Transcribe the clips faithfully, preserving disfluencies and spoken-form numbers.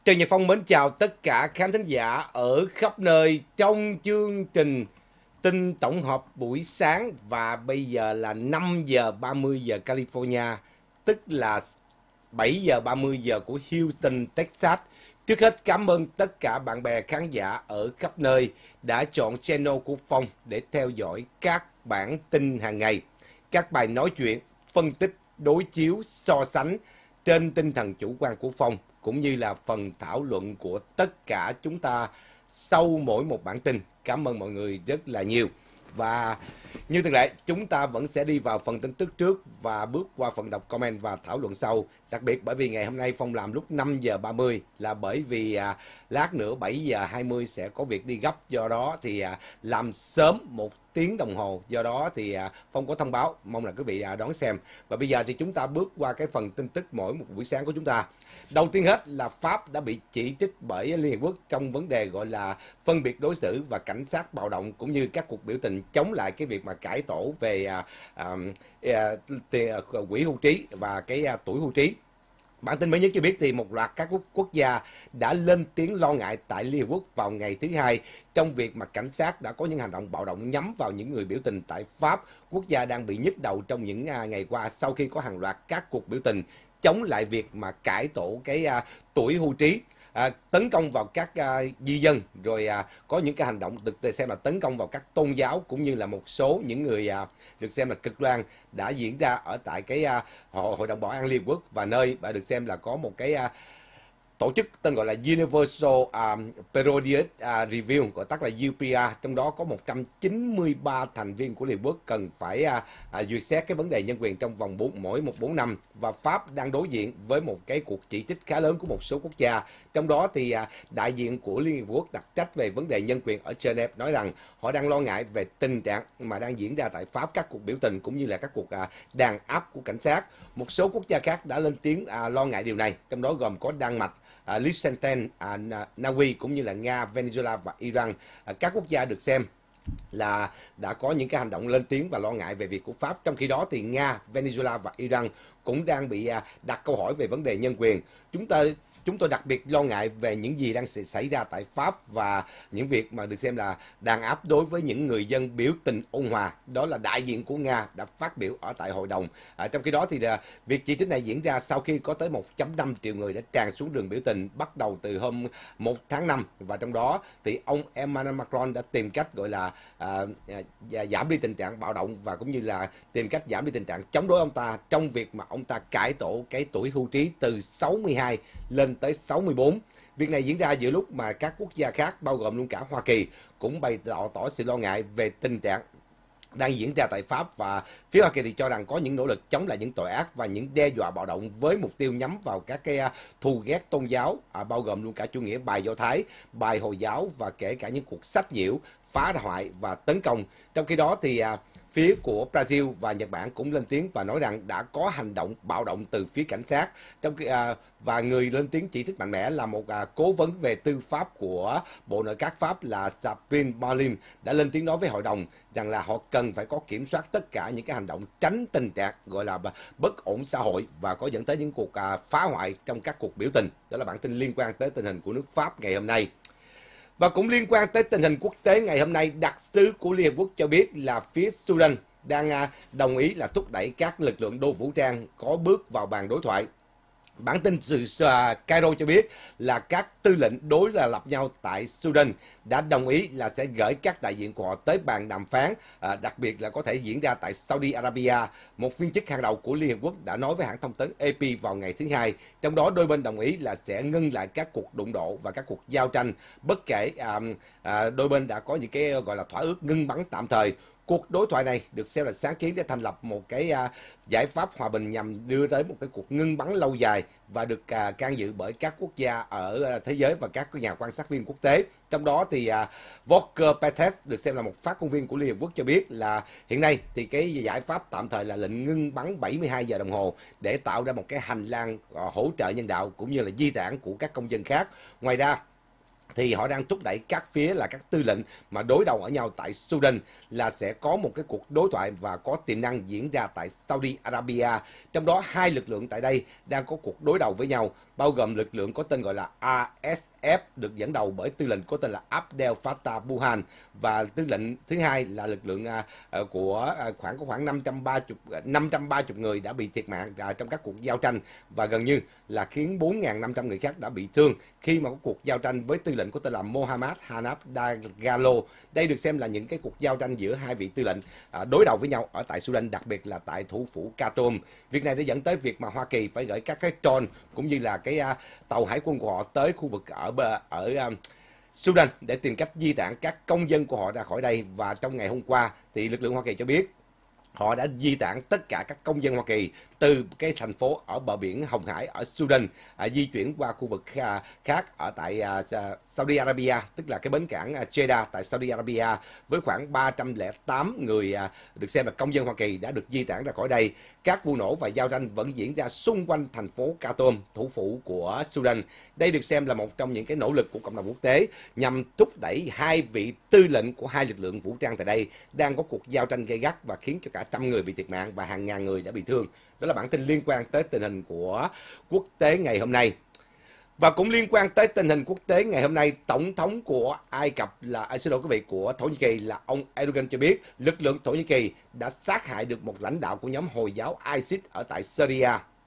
Trần Nhật Phong mến chào tất cả khán thính giả ở khắp nơi trong chương trình tin tổng hợp buổi sáng, và bây giờ là năm giờ ba mươi giờ California, tức là bảy giờ ba mươi giờ của Houston, Texas. Trước hết cảm ơn tất cả bạn bè khán giả ở khắp nơi đã chọn channel của Phong để theo dõi các bản tin hàng ngày, các bài nói chuyện, phân tích, đối chiếu, so sánh trên tinh thần chủ quan của Phong, cũng như là phần thảo luận của tất cả chúng ta sau mỗi một bản tin. Cảm ơn mọi người rất là nhiều. Và như thường lệ, chúng ta vẫn sẽ đi vào phần tin tức trước và bước qua phần đọc comment và thảo luận sau. Đặc biệt bởi vì ngày hôm nay Phong làm lúc năm giờ ba mươi là bởi vì à, lát nữa bảy giờ hai mươi sẽ có việc đi gấp, do đó thì à, làm sớm một tiếng đồng hồ, do đó thì à, Phong có thông báo, mong là quý vị à, đón xem. Và bây giờ thì chúng ta bước qua cái phần tin tức mỗi một buổi sáng của chúng ta. Đầu tiên hết là Pháp đã bị chỉ trích bởi Liên Hợp Quốc trong vấn đề gọi là phân biệt đối xử và cảnh sát bạo động, cũng như các cuộc biểu tình chống lại cái việc mà cải tổ về à, à, à, quỹ hưu trí và cái à, tuổi hưu trí. Bản tin mới nhất cho biết thì một loạt các quốc, quốc gia đã lên tiếng lo ngại tại Liên Hợp Quốc vào ngày thứ Hai trong việc mà cảnh sát đã có những hành động bạo động nhắm vào những người biểu tình tại Pháp, quốc gia đang bị nhức đầu trong những uh, ngày qua sau khi có hàng loạt các cuộc biểu tình chống lại việc mà cải tổ cái uh, tuổi hưu trí. À, tấn công vào các à, di dân, rồi à, có những cái hành động được xem là tấn công vào các tôn giáo, cũng như là một số những người à, được xem là cực đoan đã diễn ra ở tại cái à, hội, hội đồng bảo an Liên Hợp Quốc, và nơi và được xem là có một cái à, tổ chức tên gọi là Universal um, Periodic uh, Review, gọi tắt là u pê rờ, trong đó có một trăm chín mươi ba thành viên của Liên Hợp Quốc cần phải uh, uh, duyệt xét cái vấn đề nhân quyền trong vòng bốn, mỗi một bốn năm. Và Pháp đang đối diện với một cái cuộc chỉ trích khá lớn của một số quốc gia, trong đó thì uh, đại diện của Liên Hợp Quốc đặc trách về vấn đề nhân quyền ở Geneva nói rằng họ đang lo ngại về tình trạng mà đang diễn ra tại Pháp, các cuộc biểu tình cũng như là các cuộc uh, đàn áp của cảnh sát. Một số quốc gia khác đã lên tiếng uh, lo ngại điều này, trong đó gồm có Đan Mạch, Uh, Liechtenstein, uh, Na Uy, cũng như là Nga, Venezuela và Iran. Uh, các quốc gia được xem là đã có những cái hành động lên tiếng và lo ngại về việc của Pháp. Trong khi đó thì Nga, Venezuela và Iran cũng đang bị uh, đặt câu hỏi về vấn đề nhân quyền. Chúng ta Chúng tôi đặc biệt lo ngại về những gì đang xảy ra tại Pháp và những việc mà được xem là đàn áp đối với những người dân biểu tình ôn hòa. Đó là đại diện của Nga đã phát biểu ở tại hội đồng. À, trong khi đó thì là việc chỉ trích này diễn ra sau khi có tới một phẩy năm triệu người đã tràn xuống đường biểu tình bắt đầu từ hôm một tháng năm, và trong đó thì ông Emmanuel Macron đã tìm cách gọi là à, à, giảm đi tình trạng bạo động và cũng như là tìm cách giảm đi tình trạng chống đối ông ta trong việc mà ông ta cải tổ cái tuổi hưu trí từ sáu mươi hai lên tới sáu mươi bốn. Việc này diễn ra giữa lúc mà các quốc gia khác, bao gồm luôn cả Hoa Kỳ, cũng bày tỏ tỏ sự lo ngại về tình trạng đang diễn ra tại Pháp, và phía Hoa Kỳ thì cho rằng có những nỗ lực chống lại những tội ác và những đe dọa bạo động với mục tiêu nhắm vào các cái thù ghét tôn giáo, à, bao gồm luôn cả chủ nghĩa bài Do Thái, bài Hồi giáo và kể cả những cuộc sách nhiễu, phá hoại và tấn công. Trong khi đó thì à, phía của Brazil và Nhật Bản cũng lên tiếng và nói rằng đã có hành động bạo động từ phía cảnh sát. Trong khi, à, và người lên tiếng chỉ trích mạnh mẽ là một à, cố vấn về tư pháp của Bộ Nội các Pháp là Sabine Barlin đã lên tiếng nói với hội đồng rằng là họ cần phải có kiểm soát tất cả những cái hành động tránh tình trạng gọi là bất ổn xã hội và có dẫn tới những cuộc à, phá hoại trong các cuộc biểu tình. Đó là bản tin liên quan tới tình hình của nước Pháp ngày hôm nay. Và cũng liên quan tới tình hình quốc tế ngày hôm nay, đặc sứ của Liên Hợp Quốc cho biết là phía Sudan đang đồng ý là thúc đẩy các lực lượng đô vũ trang có bước vào bàn đối thoại. Bản tin từ Cairo cho biết là các tư lệnh đối là lập nhau tại Sudan đã đồng ý là sẽ gửi các đại diện của họ tới bàn đàm phán, à, đặc biệt là có thể diễn ra tại Saudi Arabia. Một viên chức hàng đầu của Liên Hợp Quốc đã nói với hãng thông tấn a pê vào ngày thứ Hai, trong đó đôi bên đồng ý là sẽ ngưng lại các cuộc đụng độ và các cuộc giao tranh, bất kể à, à, đôi bên đã có những cái gọi là thỏa ước ngưng bắn tạm thời. Cuộc đối thoại này được xem là sáng kiến để thành lập một cái uh, giải pháp hòa bình nhằm đưa tới một cái cuộc ngưng bắn lâu dài và được uh, can dự bởi các quốc gia ở uh, thế giới và các nhà quan sát viên quốc tế. Trong đó thì uh, Volker Perthes được xem là một phát ngôn viên của Liên Hợp Quốc cho biết là hiện nay thì cái giải pháp tạm thời là lệnh ngưng bắn bảy mươi hai giờ đồng hồ để tạo ra một cái hành lang uh, hỗ trợ nhân đạo cũng như là di tản của các công dân khác. Ngoài ra thì họ đang thúc đẩy các phía là các tư lệnh mà đối đầu ở nhau tại Sudan là sẽ có một cái cuộc đối thoại và có tiềm năng diễn ra tại Saudi Arabia. Trong đó hai lực lượng tại đây đang có cuộc đối đầu với nhau, bao gồm lực lượng có tên gọi là rờ ét ép được dẫn đầu bởi tư lệnh có tên là Abdel Fattah Burhan, và tư lệnh thứ hai là lực lượng uh, của uh, khoảng có khoảng năm trăm ba mươi người đã bị thiệt mạng uh, trong các cuộc giao tranh, và gần như là khiến bốn nghìn năm trăm người khác đã bị thương khi mà có cuộc giao tranh với tư lệnh có tên là Mohammad Hanaf Dagalo. Đây được xem là những cái cuộc giao tranh giữa hai vị tư lệnh uh, đối đầu với nhau ở tại Sudan, đặc biệt là tại thủ phủ Khartoum. Việc này đã dẫn tới việc mà Hoa Kỳ phải gửi các cái drone cũng như là cái uh, tàu hải quân của họ tới khu vực ở ở uh, Sudan để tìm cách di tản các công dân của họ ra khỏi đây. Và trong ngày hôm qua thì lực lượng Hoa Kỳ cho biết họ đã di tản tất cả các công dân Hoa Kỳ từ cái thành phố ở bờ biển Hồng Hải ở Sudan à, di chuyển qua khu vực à, khác ở tại à, Saudi Arabia, tức là cái bến cảng à, Jeddah tại Saudi Arabia, với khoảng ba trăm lẻ tám người à, được xem là công dân Hoa Kỳ đã được di tản ra khỏi đây. Các vụ nổ và giao tranh vẫn diễn ra xung quanh thành phố Khartoum, thủ phủ của Sudan. Đây được xem là một trong những cái nỗ lực của cộng đồng quốc tế nhằm thúc đẩy hai vị tư lệnh của hai lực lượng vũ trang tại đây đang có cuộc giao tranh gay gắt và khiến cho cả trăm người bị thiệt mạng và hàng ngàn người đã bị thương. Đó là bản tin liên quan tới tình hình của quốc tế ngày hôm nay. Và cũng liên quan tới tình hình quốc tế ngày hôm nay, Tổng thống của Ai Cập là, à, xin lỗi quý vị, của Thổ Nhĩ Kỳ là ông Erdogan cho biết lực lượng Thổ Nhĩ Kỳ đã sát hại được một lãnh đạo của nhóm Hồi giáo ISIS ở tại Syria.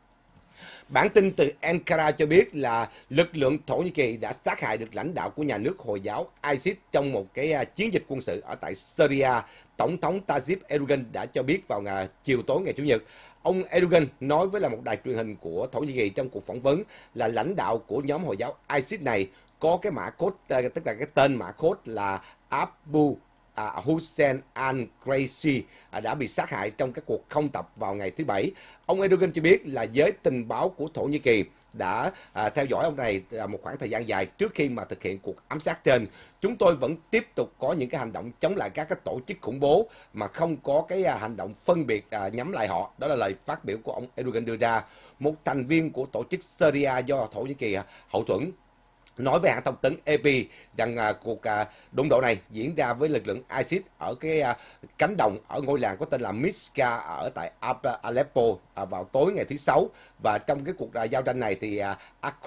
Bản tin từ Ankara cho biết là lực lượng Thổ Nhĩ Kỳ đã sát hại được lãnh đạo của nhà nước Hồi giáo ISIS trong một cái chiến dịch quân sự ở tại Syria. Tổng thống Tayyip Erdogan đã cho biết vào ngày chiều tối ngày Chủ nhật. Ông Erdogan nói với là một đài truyền hình của Thổ Nhĩ Kỳ trong cuộc phỏng vấn là lãnh đạo của nhóm Hồi giáo ISIS này có cái mã code, tức là cái tên mã code là Abu À, Hussein al-Quraisi à, đã bị sát hại trong các cuộc không tập vào ngày thứ Bảy. Ông Erdogan cho biết là giới tình báo của Thổ Nhĩ Kỳ đã à, theo dõi ông này à, một khoảng thời gian dài trước khi mà thực hiện cuộc ám sát trên. Chúng tôi vẫn tiếp tục có những cái hành động chống lại các cái tổ chức khủng bố mà không có cái à, hành động phân biệt à, nhắm lại họ. Đó là lời phát biểu của ông Erdogan đưa ra. Một thành viên của tổ chức Syria do Thổ Nhĩ Kỳ à, hậu thuẫn nói với hãng thông tấn a pê rằng à, cuộc à, đụng độ này diễn ra với lực lượng ISIS ở cái à, cánh đồng ở ngôi làng có tên là Miska ở tại Aleppo à, vào tối ngày thứ Sáu. Và trong cái cuộc à, giao tranh này thì à,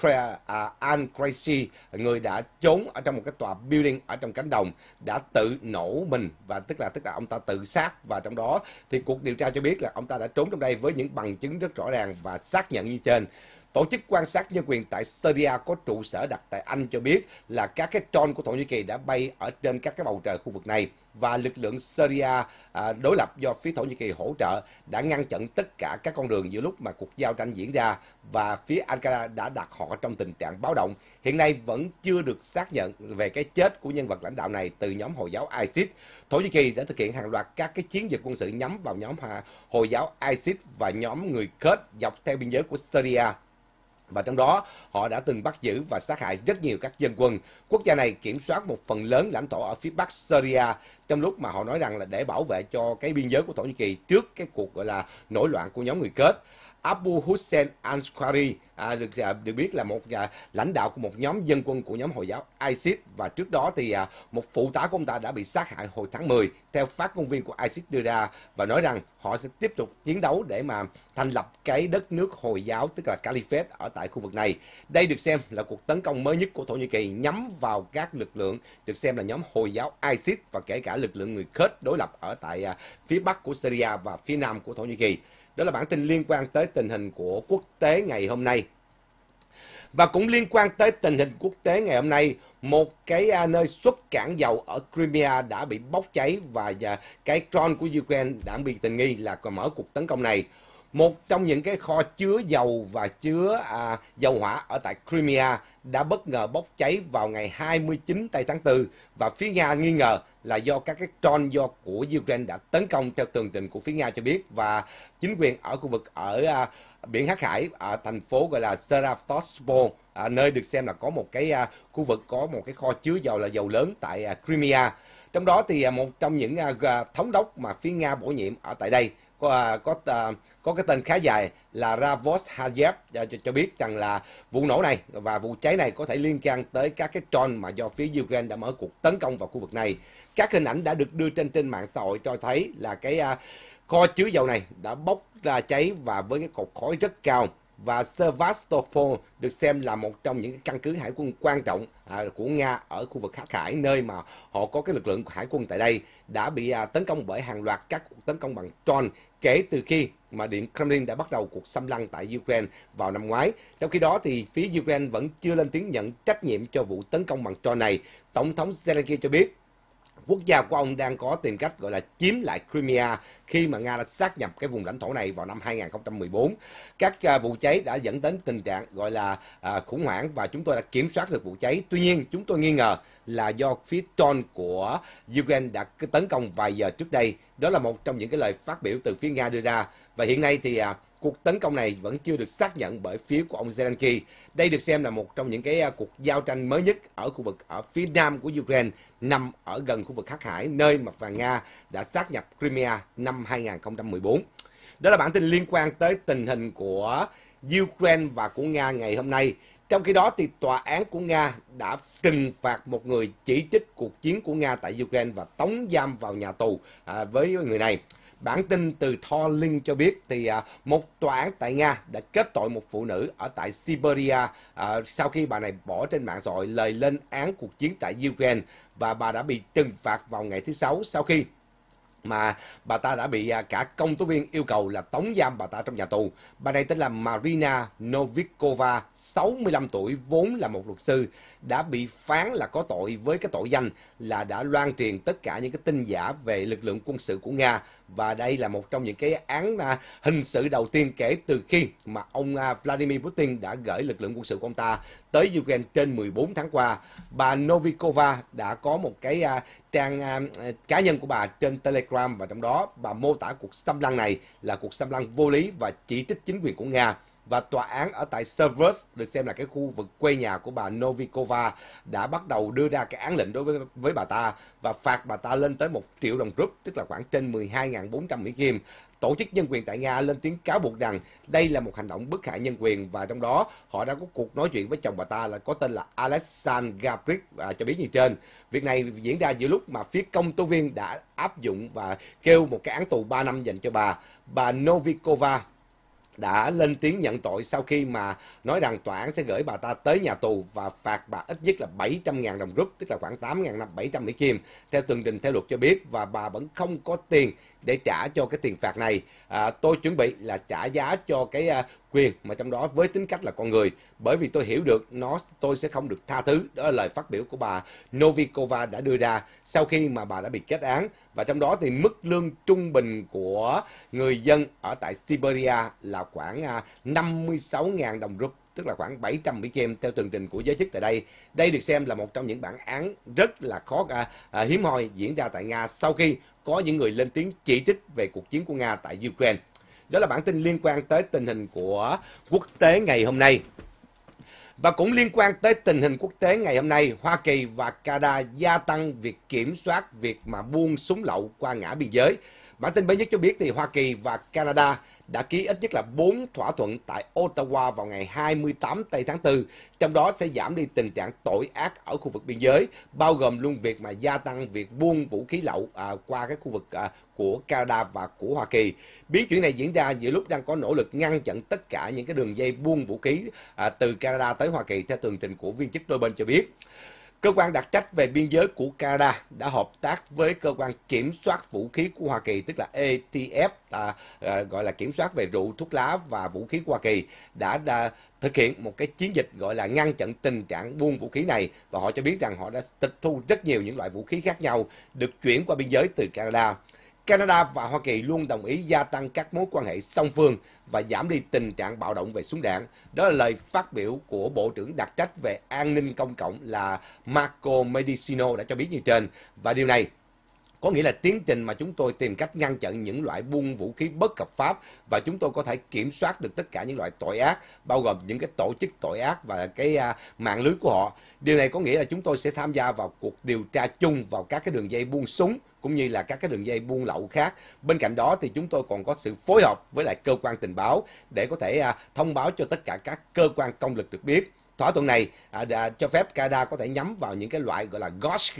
à, al-Quraisi, người đã trốn ở trong một cái tòa building ở trong cánh đồng, đã tự nổ mình, và tức là tức là ông ta tự sát. Và trong đó thì cuộc điều tra cho biết là ông ta đã trốn trong đây với những bằng chứng rất rõ ràng và xác nhận như trên. Tổ chức quan sát nhân quyền tại Syria có trụ sở đặt tại Anh cho biết là các cái drone của Thổ Nhĩ Kỳ đã bay ở trên các cái bầu trời khu vực này, và lực lượng Syria à, đối lập do phía Thổ Nhĩ Kỳ hỗ trợ đã ngăn chặn tất cả các con đường giữa lúc mà cuộc giao tranh diễn ra, và phía Ankara đã đặt họ trong tình trạng báo động. Hiện nay vẫn chưa được xác nhận về cái chết của nhân vật lãnh đạo này từ nhóm Hồi giáo ISIS. Thổ Nhĩ Kỳ đã thực hiện hàng loạt các cái chiến dịch quân sự nhắm vào nhóm Hồi giáo ISIS và nhóm người Kurd dọc theo biên giới của Syria. Và trong đó họ đã từng bắt giữ và sát hại rất nhiều các dân quân. Quốc gia này kiểm soát một phần lớn lãnh thổ ở phía bắc Syria, trong lúc mà họ nói rằng là để bảo vệ cho cái biên giới của Thổ Nhĩ Kỳ trước cái cuộc gọi là nổi loạn của nhóm người Kurd. Abu Hussein al-Quraisi à, được à, được biết là một à, lãnh đạo của một nhóm dân quân của nhóm Hồi giáo ISIS, và trước đó thì à, một phụ tá của ông ta đã bị sát hại hồi tháng mười theo phát ngôn viên của ISIS đưa ra, và nói rằng họ sẽ tiếp tục chiến đấu để mà thành lập cái đất nước Hồi giáo, tức là Caliphate ở tại khu vực này. Đây được xem là cuộc tấn công mới nhất của Thổ Nhĩ Kỳ nhắm vào các lực lượng được xem là nhóm Hồi giáo ISIS, và kể cả lực lượng người Kurd đối lập ở tại à, phía bắc của Syria và phía nam của Thổ Nhĩ Kỳ. Đó là bản tin liên quan tới tình hình của quốc tế ngày hôm nay. Và cũng liên quan tới tình hình quốc tế ngày hôm nay, một cái nơi xuất cảng dầu ở Crimea đã bị bốc cháy, và cái drone của Ukraine đã bị tình nghi là mở cuộc tấn công này. Một trong những cái kho chứa dầu và chứa à, dầu hỏa ở tại Crimea đã bất ngờ bốc cháy vào ngày hai mươi chín tây tháng tư, và phía Nga nghi ngờ là do các cái drone do của Ukraine đã tấn công, theo tường trình của phía Nga cho biết. Và chính quyền ở khu vực ở à, biển Hắc Hải, ở thành phố gọi là Sevastopol, à, nơi được xem là có một cái à, khu vực có một cái kho chứa dầu là dầu lớn tại à, Crimea. Trong đó thì à, một trong những à, thống đốc mà phía Nga bổ nhiệm ở tại đây có có có cái tên khá dài là Ravos Hayev cho, cho biết rằng là vụ nổ này và vụ cháy này có thể liên quan tới các cái drone mà do phía Ukraine đã mở cuộc tấn công vào khu vực này. Các hình ảnh đã được đưa trên trên mạng xã hội cho thấy là cái uh, kho chứa dầu này đã bốc ra cháy và với cái cột khói rất cao. và Sevastopol được xem là một trong những căn cứ hải quân quan trọng à, của Nga ở khu vực Hắc Hải, nơi mà họ có cái lực lượng hải quân tại đây, đã bị à, tấn công bởi hàng loạt các cuộc tấn công bằng drone kể từ khi mà Điện Kremlin đã bắt đầu cuộc xâm lăng tại Ukraine vào năm ngoái. Trong khi đó thì phía Ukraine vẫn chưa lên tiếng nhận trách nhiệm cho vụ tấn công bằng drone này. Tổng thống Zelensky cho biết quốc gia của ông đang có tìm cách gọi là chiếm lại Crimea khi mà Nga đã sát nhập cái vùng lãnh thổ này vào năm hai nghìn không trăm mười bốn. Các uh, vụ cháy đã dẫn đến tình trạng gọi là uh, khủng hoảng và chúng tôi đã kiểm soát được vụ cháy. Tuy nhiên, chúng tôi nghi ngờ là do phía drone của Ukraine đã tấn công vài giờ trước đây. Đó là một trong những cái lời phát biểu từ phía Nga đưa ra. Và hiện nay thì uh, cuộc tấn công này vẫn chưa được xác nhận bởi phía của ông Zelensky. Đây được xem là một trong những cái uh, cuộc giao tranh mới nhất ở khu vực ở phía nam của Ukraine, nằm ở gần khu vực Hắc Hải, nơi mà và Nga đã sát nhập Crimea năm hai nghìn không trăm mười bốn. Đó là bản tin liên quan tới tình hình của Ukraine và của Nga ngày hôm nay. Trong khi đó thì tòa án của Nga đã trừng phạt một người chỉ trích cuộc chiến của Nga tại Ukraine và tống giam vào nhà tù à, với người này. Bản tin từ Thor Link cho biết thì à, một tòa án tại Nga đã kết tội một phụ nữ ở tại Siberia à, sau khi bà này bỏ trên mạng xã hội lời lên án cuộc chiến tại Ukraine, và bà đã bị trừng phạt vào ngày thứ Sáu sau khi mà bà ta đã bị cả công tố viên yêu cầu là tống giam bà ta trong nhà tù. Bà này tên là Marina Novikova, sáu mươi lăm tuổi, vốn là một luật sư, đã bị phán là có tội với cái tội danh là đã loan truyền tất cả những cái tin giả về lực lượng quân sự của Nga. Và đây là một trong những cái án à, hình sự đầu tiên kể từ khi mà ông à, Vladimir Putin đã gửi lực lượng quân sự của ông ta tới Ukraine trên mười bốn tháng qua. Bà Novikova đã có một cái à, trang à, cá nhân của bà trên Telegram, và trong đó bà mô tả cuộc xâm lăng này là cuộc xâm lăng vô lý và chỉ trích chính quyền của Nga. Và tòa án ở tại Seversk, được xem là cái khu vực quê nhà của bà Novikova, đã bắt đầu đưa ra cái án lệnh đối với với bà ta và phạt bà ta lên tới một triệu đồng rúp, tức là khoảng trên mười hai nghìn bốn trăm Mỹ Kim. Tổ chức nhân quyền tại Nga lên tiếng cáo buộc rằng đây là một hành động bức hại nhân quyền, và trong đó họ đã có cuộc nói chuyện với chồng bà ta là có tên là Alexander Gabrik à, cho biết như trên. Việc này diễn ra giữa lúc mà phía công tố viên đã áp dụng và kêu một cái án tù ba năm dành cho bà. Bà Novikova đã lên tiếng nhận tội sau khi mà nói rằng tòa án sẽ gửi bà ta tới nhà tù và phạt bà ít nhất là bảy trăm nghìn đồng rúp, tức là khoảng tám nghìn bảy trăm Mỹ Kim, theo tường trình theo luật cho biết, và bà vẫn không có tiền để trả cho cái tiền phạt này. À, tôi chuẩn bị là trả giá cho cái uh, quyền mà trong đó với tính cách là con người, bởi vì tôi hiểu được nó tôi sẽ không được tha thứ. Đó là lời phát biểu của bà Novikova đã đưa ra sau khi mà bà đã bị kết án. Và trong đó thì mức lương trung bình của người dân ở tại Siberia là khoảng uh, năm mươi sáu nghìn đồng rúp, tức là khoảng bảy trăm Mỹ Kim theo tường trình của giới chức tại đây. Đây được xem là một trong những bản án rất là khó à, à, hiếm hoi diễn ra tại Nga sau khi có những người lên tiếng chỉ trích về cuộc chiến của Nga tại Ukraine. Đó là bản tin liên quan tới tình hình của quốc tế ngày hôm nay. Và cũng liên quan tới tình hình quốc tế ngày hôm nay, Hoa Kỳ và Canada gia tăng việc kiểm soát việc mà buôn súng lậu qua ngã biên giới. Bản tin mới nhất cho biết thì Hoa Kỳ và Canada đã ký ít nhất là bốn thỏa thuận tại Ottawa vào ngày hai mươi tám tây tháng tư, trong đó sẽ giảm đi tình trạng tội ác ở khu vực biên giới, bao gồm luôn việc mà gia tăng việc buôn vũ khí lậu à, qua cái khu vực à, của Canada và của Hoa Kỳ. Biến chuyển này diễn ra giữa lúc đang có nỗ lực ngăn chặn tất cả những cái đường dây buôn vũ khí à, từ Canada tới Hoa Kỳ, theo tường trình của viên chức đôi bên cho biết. Cơ quan đặc trách về biên giới của Canada đã hợp tác với cơ quan kiểm soát vũ khí của Hoa Kỳ, tức là A T F, à, à, gọi là kiểm soát về rượu, thuốc lá và vũ khí của Hoa Kỳ, đã, đã thực hiện một cái chiến dịch gọi là ngăn chặn tình trạng buôn vũ khí này, và họ cho biết rằng họ đã tịch thu rất nhiều những loại vũ khí khác nhau được chuyển qua biên giới từ Canada. Canada và Hoa Kỳ luôn đồng ý gia tăng các mối quan hệ song phương và giảm đi tình trạng bạo động về súng đạn. Đó là lời phát biểu của Bộ trưởng đặc trách về an ninh công cộng là Marco Mendicino đã cho biết như trên. Và điều này có nghĩa là tiến trình mà chúng tôi tìm cách ngăn chặn những loại buôn vũ khí bất hợp pháp, và chúng tôi có thể kiểm soát được tất cả những loại tội ác, bao gồm những cái tổ chức tội ác và cái uh, mạng lưới của họ. Điều này có nghĩa là chúng tôi sẽ tham gia vào cuộc điều tra chung vào các cái đường dây buôn súng cũng như là các cái đường dây buôn lậu khác. Bên cạnh đó thì chúng tôi còn có sự phối hợp với lại cơ quan tình báo để có thể uh, thông báo cho tất cả các cơ quan công lực được biết. Thỏa thuận này à, đã cho phép Canada có thể nhắm vào những cái loại gọi là ghost gun,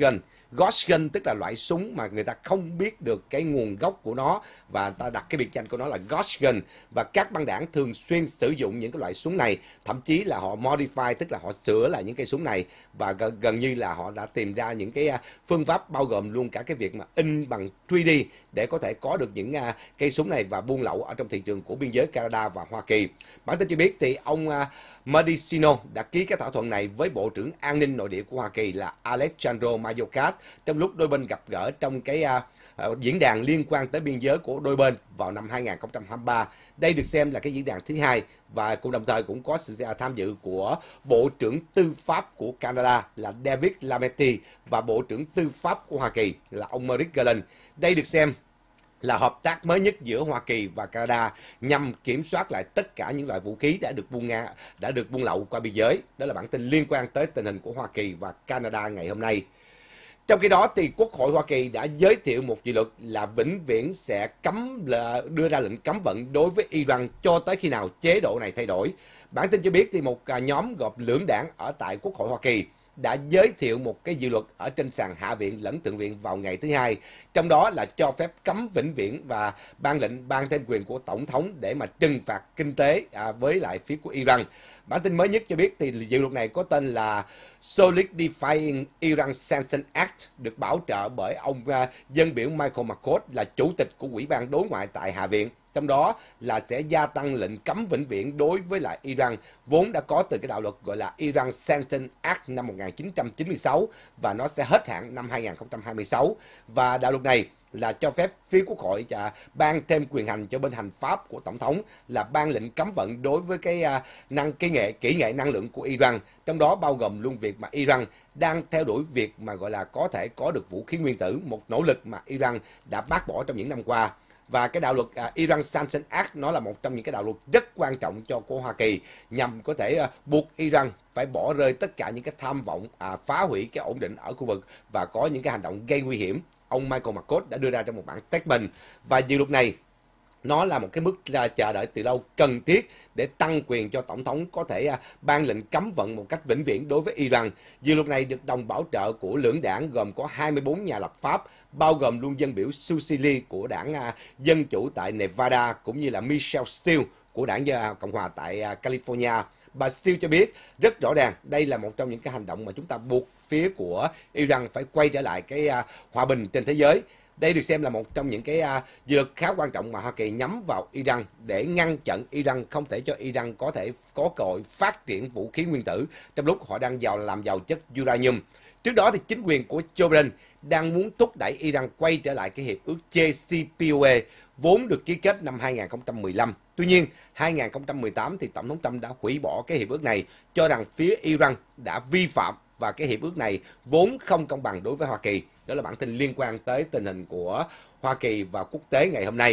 Ghost gun tức là loại súng mà người ta không biết được cái nguồn gốc của nó và ta đặt cái biệt danh của nó là Ghost gun. Và các băng đảng thường xuyên sử dụng những cái loại súng này, thậm chí là họ modify tức là họ sửa lại những cây súng này, và gần, gần như là họ đã tìm ra những cái phương pháp bao gồm luôn cả cái việc mà in bằng ba D để có thể có được những uh, cây súng này và buôn lậu ở trong thị trường của biên giới Canada và Hoa Kỳ. Bản tin cho biết thì ông uh, Mendicino đã ký cái thỏa thuận này với Bộ trưởng An ninh Nội địa của Hoa Kỳ là Alejandro Mayorkas trong lúc đôi bên gặp gỡ trong cái uh, uh, diễn đàn liên quan tới biên giới của đôi bên vào năm hai nghìn không trăm hai mươi ba. Đây được xem là cái diễn đàn thứ hai và cũng đồng thời cũng có sự tham dự của Bộ trưởng Tư pháp của Canada là David Lametti và Bộ trưởng Tư pháp của Hoa Kỳ là ông Merrick Garland. Đây được xem là hợp tác mới nhất giữa Hoa Kỳ và Canada nhằm kiểm soát lại tất cả những loại vũ khí đã được buôn nga đã được buôn lậu qua biên giới. Đó là bản tin liên quan tới tình hình của Hoa Kỳ và Canada ngày hôm nay. Trong khi đó thì Quốc hội Hoa Kỳ đã giới thiệu một dự luật là vĩnh viễn sẽ cấm là đưa ra lệnh cấm vận đối với Iran cho tới khi nào chế độ này thay đổi. Bản tin cho biết thì một nhóm gồm lưỡng đảng ở tại Quốc hội Hoa Kỳ đã giới thiệu một cái dự luật ở trên sàn Hạ viện lẫn Thượng viện vào ngày thứ Hai, trong đó là cho phép cấm vĩnh viễn và ban lệnh ban thêm quyền của Tổng thống để mà trừng phạt kinh tế à, với lại phía của Iran. Bản tin mới nhất cho biết thì dự luật này có tên là Solidifying Iran Sanctions Act, được bảo trợ bởi ông uh, dân biểu Michael McCaul là chủ tịch của Ủy ban Đối ngoại tại Hạ viện. Trong đó là sẽ gia tăng lệnh cấm vĩnh viễn đối với lại Iran, vốn đã có từ cái đạo luật gọi là Iran Sanctions Act năm một nghìn chín trăm chín mươi sáu và nó sẽ hết hạn năm hai nghìn không trăm hai mươi sáu. Và đạo luật này là cho phép phía Quốc hội và ban thêm quyền hành cho bên hành pháp của Tổng thống là ban lệnh cấm vận đối với cái uh, năng kỹ nghệ kỹ nghệ năng lượng của Iran, trong đó bao gồm luôn việc mà Iran đang theo đuổi việc mà gọi là có thể có được vũ khí nguyên tử, một nỗ lực mà Iran đã bác bỏ trong những năm qua. Và cái đạo luật uh, Iran Sanctions Act nó là một trong những cái đạo luật rất quan trọng cho của Hoa Kỳ nhằm có thể uh, buộc Iran phải bỏ rơi tất cả những cái tham vọng uh, phá hủy cái ổn định ở khu vực và có những cái hành động gây nguy hiểm. Ông Michael McCaul đã đưa ra trong một bản statement và dự luật này nó là một cái mức chờ đợi từ lâu cần thiết để tăng quyền cho Tổng thống có thể ban lệnh cấm vận một cách vĩnh viễn đối với Iran. Dự luật này được đồng bảo trợ của lưỡng đảng gồm có hai mươi bốn nhà lập pháp, bao gồm luôn dân biểu Susie Lee của đảng Dân Chủ tại Nevada cũng như là Michelle Steele của đảng Cộng hòa tại California. Bà Steele cho biết rất rõ ràng đây là một trong những cái hành động mà chúng ta buộc phía của Iran phải quay trở lại cái uh, hòa bình trên thế giới. Đây được xem là một trong những cái uh, dự luật khá quan trọng mà Hoa Kỳ nhắm vào Iran để ngăn chặn Iran, không thể cho Iran có thể có cơ hội phát triển vũ khí nguyên tử trong lúc họ đang giàu làm giàu chất uranium. Trước đó thì chính quyền của Joe Biden đang muốn thúc đẩy Iran quay trở lại cái hiệp ước J C P O A vốn được ký kết năm hai nghìn không trăm mười lăm. Tuy nhiên, hai nghìn không trăm mười tám thì Tổng thống Trump đã hủy bỏ cái hiệp ước này, cho rằng phía Iran đã vi phạm và cái hiệp ước này vốn không công bằng đối với Hoa Kỳ. Đó là bản tin liên quan tới tình hình của Hoa Kỳ và quốc tế ngày hôm nay.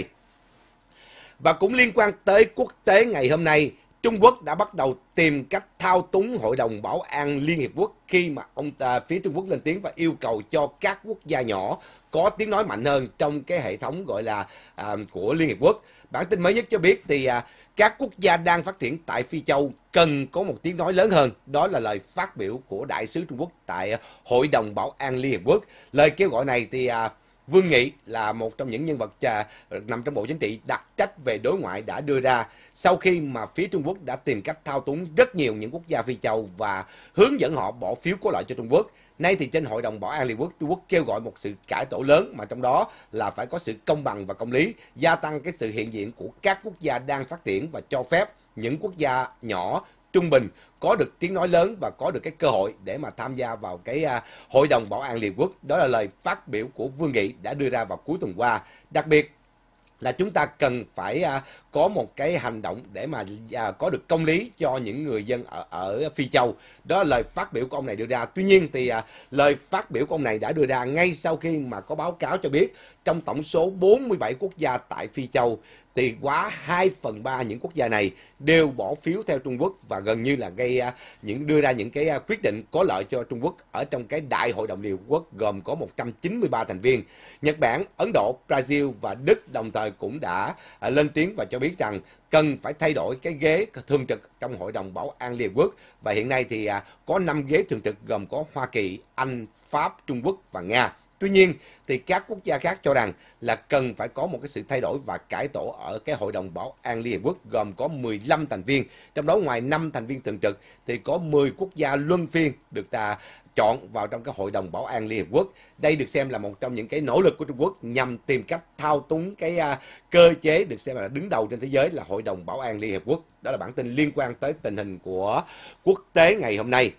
Và cũng liên quan tới quốc tế ngày hôm nay, Trung Quốc đã bắt đầu tìm cách thao túng Hội đồng Bảo an Liên Hiệp Quốc khi mà ông ta, phía Trung Quốc lên tiếng và yêu cầu cho các quốc gia nhỏ có tiếng nói mạnh hơn trong cái hệ thống gọi là à, của Liên Hiệp Quốc. Bản tin mới nhất cho biết thì à, các quốc gia đang phát triển tại Phi Châu cần có một tiếng nói lớn hơn. Đó là lời phát biểu của Đại sứ Trung Quốc tại Hội đồng Bảo an Liên Hiệp Quốc. Lời kêu gọi này thì à, Vương Nghị là một trong những nhân vật trà, nằm trong Bộ Chính trị đặc trách về đối ngoại đã đưa ra sau khi mà phía Trung Quốc đã tìm cách thao túng rất nhiều những quốc gia Phi Châu và hướng dẫn họ bỏ phiếu có lợi cho Trung Quốc. Nay thì trên Hội đồng Bảo an Liên Hợp Quốc, Trung Quốc kêu gọi một sự cải tổ lớn mà trong đó là phải có sự công bằng và công lý, gia tăng cái sự hiện diện của các quốc gia đang phát triển và cho phép những quốc gia nhỏ, trung bình có được tiếng nói lớn và có được cái cơ hội để mà tham gia vào cái uh, Hội đồng Bảo an Liên Hợp Quốc. Đó là lời phát biểu của Vương Nghị đã đưa ra vào cuối tuần qua. Đặc biệt là chúng ta cần phải uh, có một cái hành động để mà uh, có được công lý cho những người dân ở, ở Phi Châu. Đó là lời phát biểu của ông này đưa ra. Tuy nhiên thì uh, lời phát biểu của ông này đã đưa ra ngay sau khi mà có báo cáo cho biết trong tổng số bốn mươi bảy quốc gia tại Phi Châu thì quá hai phần ba những quốc gia này đều bỏ phiếu theo Trung Quốc và gần như là gây uh, những đưa ra những cái uh, quyết định có lợi cho Trung Quốc ở trong cái Đại hội đồng Liên Hợp Quốc gồm có một trăm chín mươi ba thành viên. Nhật Bản, Ấn Độ, Brazil và Đức đồng thời cũng đã uh, lên tiếng và cho biết biết rằng cần phải thay đổi cái ghế thường trực trong Hội đồng Bảo an Liên Hợp Quốc, và hiện nay thì à, có năm ghế thường trực gồm có Hoa Kỳ, Anh, Pháp, Trung Quốc và Nga. Tuy nhiên thì các quốc gia khác cho rằng là cần phải có một cái sự thay đổi và cải tổ ở cái Hội đồng Bảo an Liên Hợp Quốc gồm có mười lăm thành viên, trong đó ngoài năm thành viên thường trực thì có mười quốc gia luân phiên được ta chọn vào trong cái Hội đồng Bảo an Liên Hợp Quốc. Đây được xem là một trong những cái nỗ lực của Trung Quốc nhằm tìm cách thao túng cái uh, cơ chế được xem là đứng đầu trên thế giới là Hội đồng Bảo an Liên Hợp Quốc. Đó là bản tin liên quan tới tình hình của quốc tế ngày hôm nay.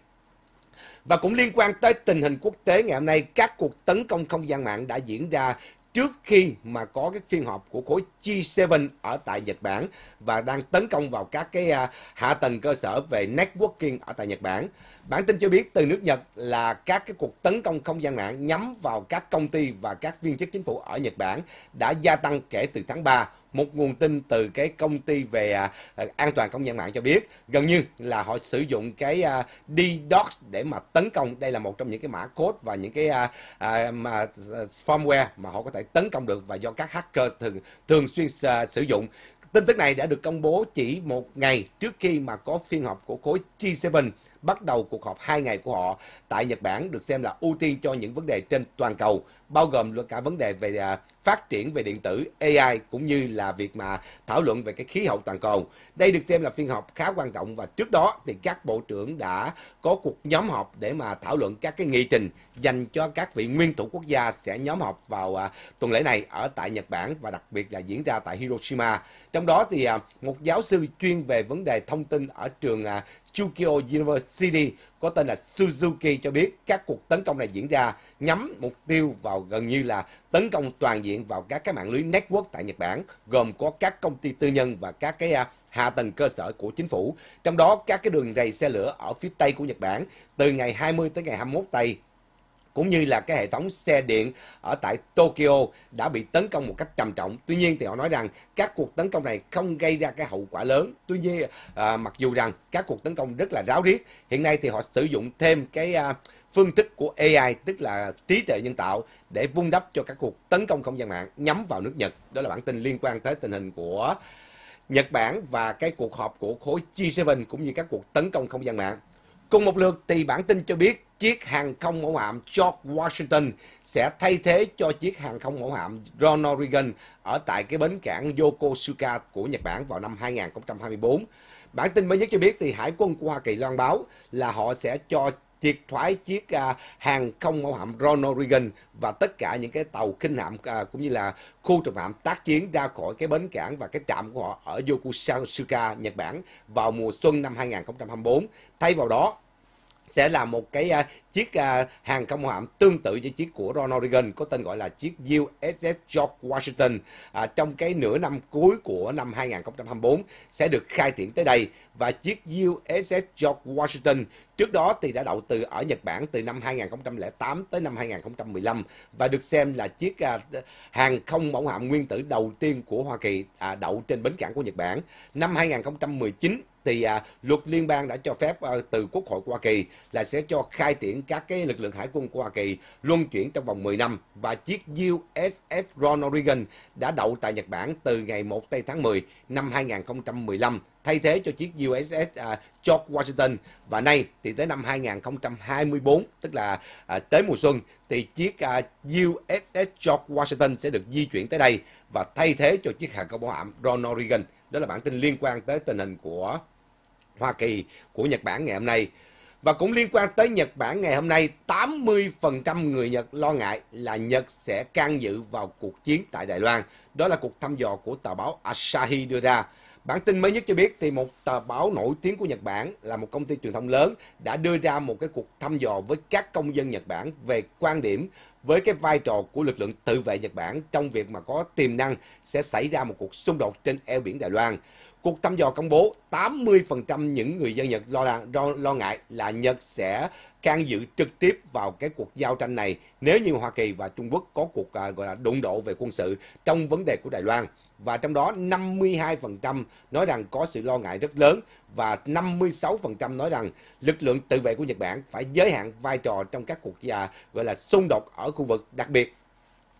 Và cũng liên quan tới tình hình quốc tế ngày hôm nay, các cuộc tấn công không gian mạng đã diễn ra trước khi mà có cái phiên họp của khối G bảy ở tại Nhật Bản và đang tấn công vào các cái uh, hạ tầng cơ sở về networking ở tại Nhật Bản. Bản tin cho biết từ nước Nhật là các cái cuộc tấn công không gian mạng nhắm vào các công ty và các viên chức chính phủ ở Nhật Bản đã gia tăng kể từ tháng ba. Một nguồn tin từ cái công ty về uh, an toàn không gian mạng cho biết gần như là họ sử dụng cái uh, DDoS để mà tấn công. Đây là một trong những cái mã code và những cái uh, uh, mà, uh, firmware mà họ có thể tấn công được và do các hacker thường thường xuyên uh, sử dụng. Tin tức này đã được công bố chỉ một ngày trước khi mà có phiên họp của khối G bảy bắt đầu cuộc họp hai ngày của họ tại Nhật Bản, được xem là ưu tiên cho những vấn đề trên toàn cầu, bao gồm cả vấn đề về uh, phát triển về điện tử, A I cũng như là việc mà thảo luận về cái khí hậu toàn cầu. Đây được xem là phiên họp khá quan trọng và trước đó thì các bộ trưởng đã có cuộc nhóm họp để mà thảo luận các cái nghị trình dành cho các vị nguyên thủ quốc gia sẽ nhóm họp vào uh, tuần lễ này ở tại Nhật Bản và đặc biệt là diễn ra tại Hiroshima. Trong đó thì uh, một giáo sư chuyên về vấn đề thông tin ở trường uh, Chukyo University có tên là Suzuki cho biết các cuộc tấn công này diễn ra nhắm mục tiêu vào gần như là tấn công toàn diện vào các cái mạng lưới network tại Nhật Bản, gồm có các công ty tư nhân và các cái uh, hạ tầng cơ sở của chính phủ. Trong đó các cái đường ray xe lửa ở phía Tây của Nhật Bản từ ngày hai mươi tới ngày hai mươi mốt Tây, cũng như là cái hệ thống xe điện ở tại Tokyo đã bị tấn công một cách trầm trọng. Tuy nhiên thì họ nói rằng các cuộc tấn công này không gây ra cái hậu quả lớn. Tuy nhiên à, mặc dù rằng các cuộc tấn công rất là ráo riết, hiện nay thì họ sử dụng thêm cái à, phương thức của A I, tức là trí tuệ nhân tạo, để vun đắp cho các cuộc tấn công không gian mạng nhắm vào nước Nhật. Đó là bản tin liên quan tới tình hình của Nhật Bản và cái cuộc họp của khối G bảy cũng như các cuộc tấn công không gian mạng. Cùng một lượt thì bản tin cho biết chiếc hàng không mẫu hạm George Washington sẽ thay thế cho chiếc hàng không mẫu hạm Ronald Reagan ở tại cái bến cảng Yokosuka của Nhật Bản vào năm hai nghìn không trăm hai mươi tư. Bản tin mới nhất cho biết thì Hải quân của Hoa Kỳ loan báo là họ sẽ cho triệt thoái chiếc uh, hàng không mẫu hạm Ronald Reagan và tất cả những cái tàu khinh hạm uh, cũng như là khu trục hạm tác chiến ra khỏi cái bến cảng và cái trạm của họ ở Yokosuka, Nhật Bản vào mùa xuân năm hai nghìn không trăm hai mươi tư. Thay vào đó sẽ là một cái uh, chiếc uh, hàng không mẫu hạm tương tự với chiếc của Ronald Reagan có tên gọi là chiếc U S S George Washington uh, trong cái nửa năm cuối của năm hai nghìn không trăm hai mươi tư sẽ được khai triển tới đây. Và chiếc U S S George Washington trước đó thì đã đậu từ ở Nhật Bản từ năm hai nghìn không trăm lẻ tám tới năm hai nghìn không trăm mười lăm và được xem là chiếc uh, hàng không mẫu hạm nguyên tử đầu tiên của Hoa Kỳ uh, đậu trên bến cảng của Nhật Bản. Năm hai nghìn không trăm mười chín thì à, luật liên bang đã cho phép à, từ Quốc hội của Hoa Kỳ là sẽ cho khai triển các cái lực lượng hải quân của Hoa Kỳ luân chuyển trong vòng mười năm, và chiếc U S S Ronald Reagan đã đậu tại Nhật Bản từ ngày một tây tháng mười năm hai nghìn không trăm mười lăm thay thế cho chiếc U S S à, George Washington. Và nay thì tới năm hai nghìn không trăm hai mươi tư, tức là à, tới mùa xuân, thì chiếc à, U S S George Washington sẽ được di chuyển tới đây và thay thế cho chiếc hàng không mẫu hạm Ronald Reagan. Đó là bản tin liên quan tới tình hình của Hoa Kỳ, của Nhật Bản ngày hôm nay. Và cũng liên quan tới Nhật Bản ngày hôm nay, tám mươi phần trăm người Nhật lo ngại là Nhật sẽ can dự vào cuộc chiến tại Đài Loan. Đó là cuộc thăm dò của tờ báo Asahi đưa ra. Bản tin mới nhất cho biết thì một tờ báo nổi tiếng của Nhật Bản là một công ty truyền thông lớn đã đưa ra một cái cuộc thăm dò với các công dân Nhật Bản về quan điểm với cái vai trò của lực lượng tự vệ Nhật Bản trong việc mà có tiềm năng sẽ xảy ra một cuộc xung đột trên eo biển Đài Loan. Cuộc thăm dò công bố tám mươi phần trăm những người dân Nhật lo, lo, lo ngại là Nhật sẽ can dự trực tiếp vào cái cuộc giao tranh này nếu như Hoa Kỳ và Trung Quốc có cuộc à, gọi là đụng độ về quân sự trong vấn đề của Đài Loan. Và trong đó năm mươi hai phần trăm nói rằng có sự lo ngại rất lớn và năm mươi sáu phần trăm nói rằng lực lượng tự vệ của Nhật Bản phải giới hạn vai trò trong các cuộc à, gọi là xung đột ở khu vực, đặc biệt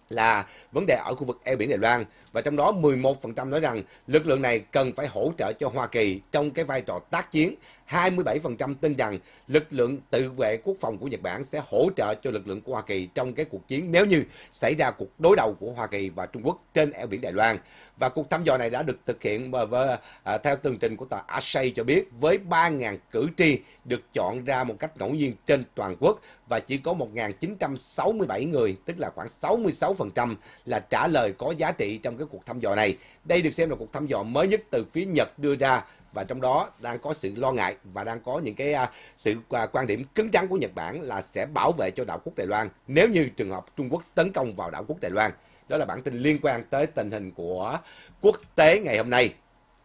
là vấn đề ở khu vực eo biển Đài Loan, và trong đó mười một phần trăm nói rằng lực lượng này cần phải hỗ trợ cho Hoa Kỳ trong cái vai trò tác chiến. hai mươi bảy phần trăm tin rằng lực lượng tự vệ quốc phòng của Nhật Bản sẽ hỗ trợ cho lực lượng của Hoa Kỳ trong cái cuộc chiến nếu như xảy ra cuộc đối đầu của Hoa Kỳ và Trung Quốc trên eo biển Đài Loan. Và cuộc thăm dò này đã được thực hiện với, à, theo tường trình của tờ Asahi cho biết, với ba nghìn cử tri được chọn ra một cách ngẫu nhiên trên toàn quốc, và chỉ có một nghìn chín trăm sáu mươi bảy người, tức là khoảng sáu mươi sáu phần trăm là trả lời có giá trị trong cái cuộc thăm dò này. Đây được xem là cuộc thăm dò mới nhất từ phía Nhật đưa ra, và trong đó đang có sự lo ngại và đang có những cái uh, sự uh, quan điểm cứng rắn của Nhật Bản là sẽ bảo vệ cho đảo quốc Đài Loan nếu như trường hợp Trung Quốc tấn công vào đảo quốc Đài Loan. Đó là bản tin liên quan tới tình hình của quốc tế ngày hôm nay.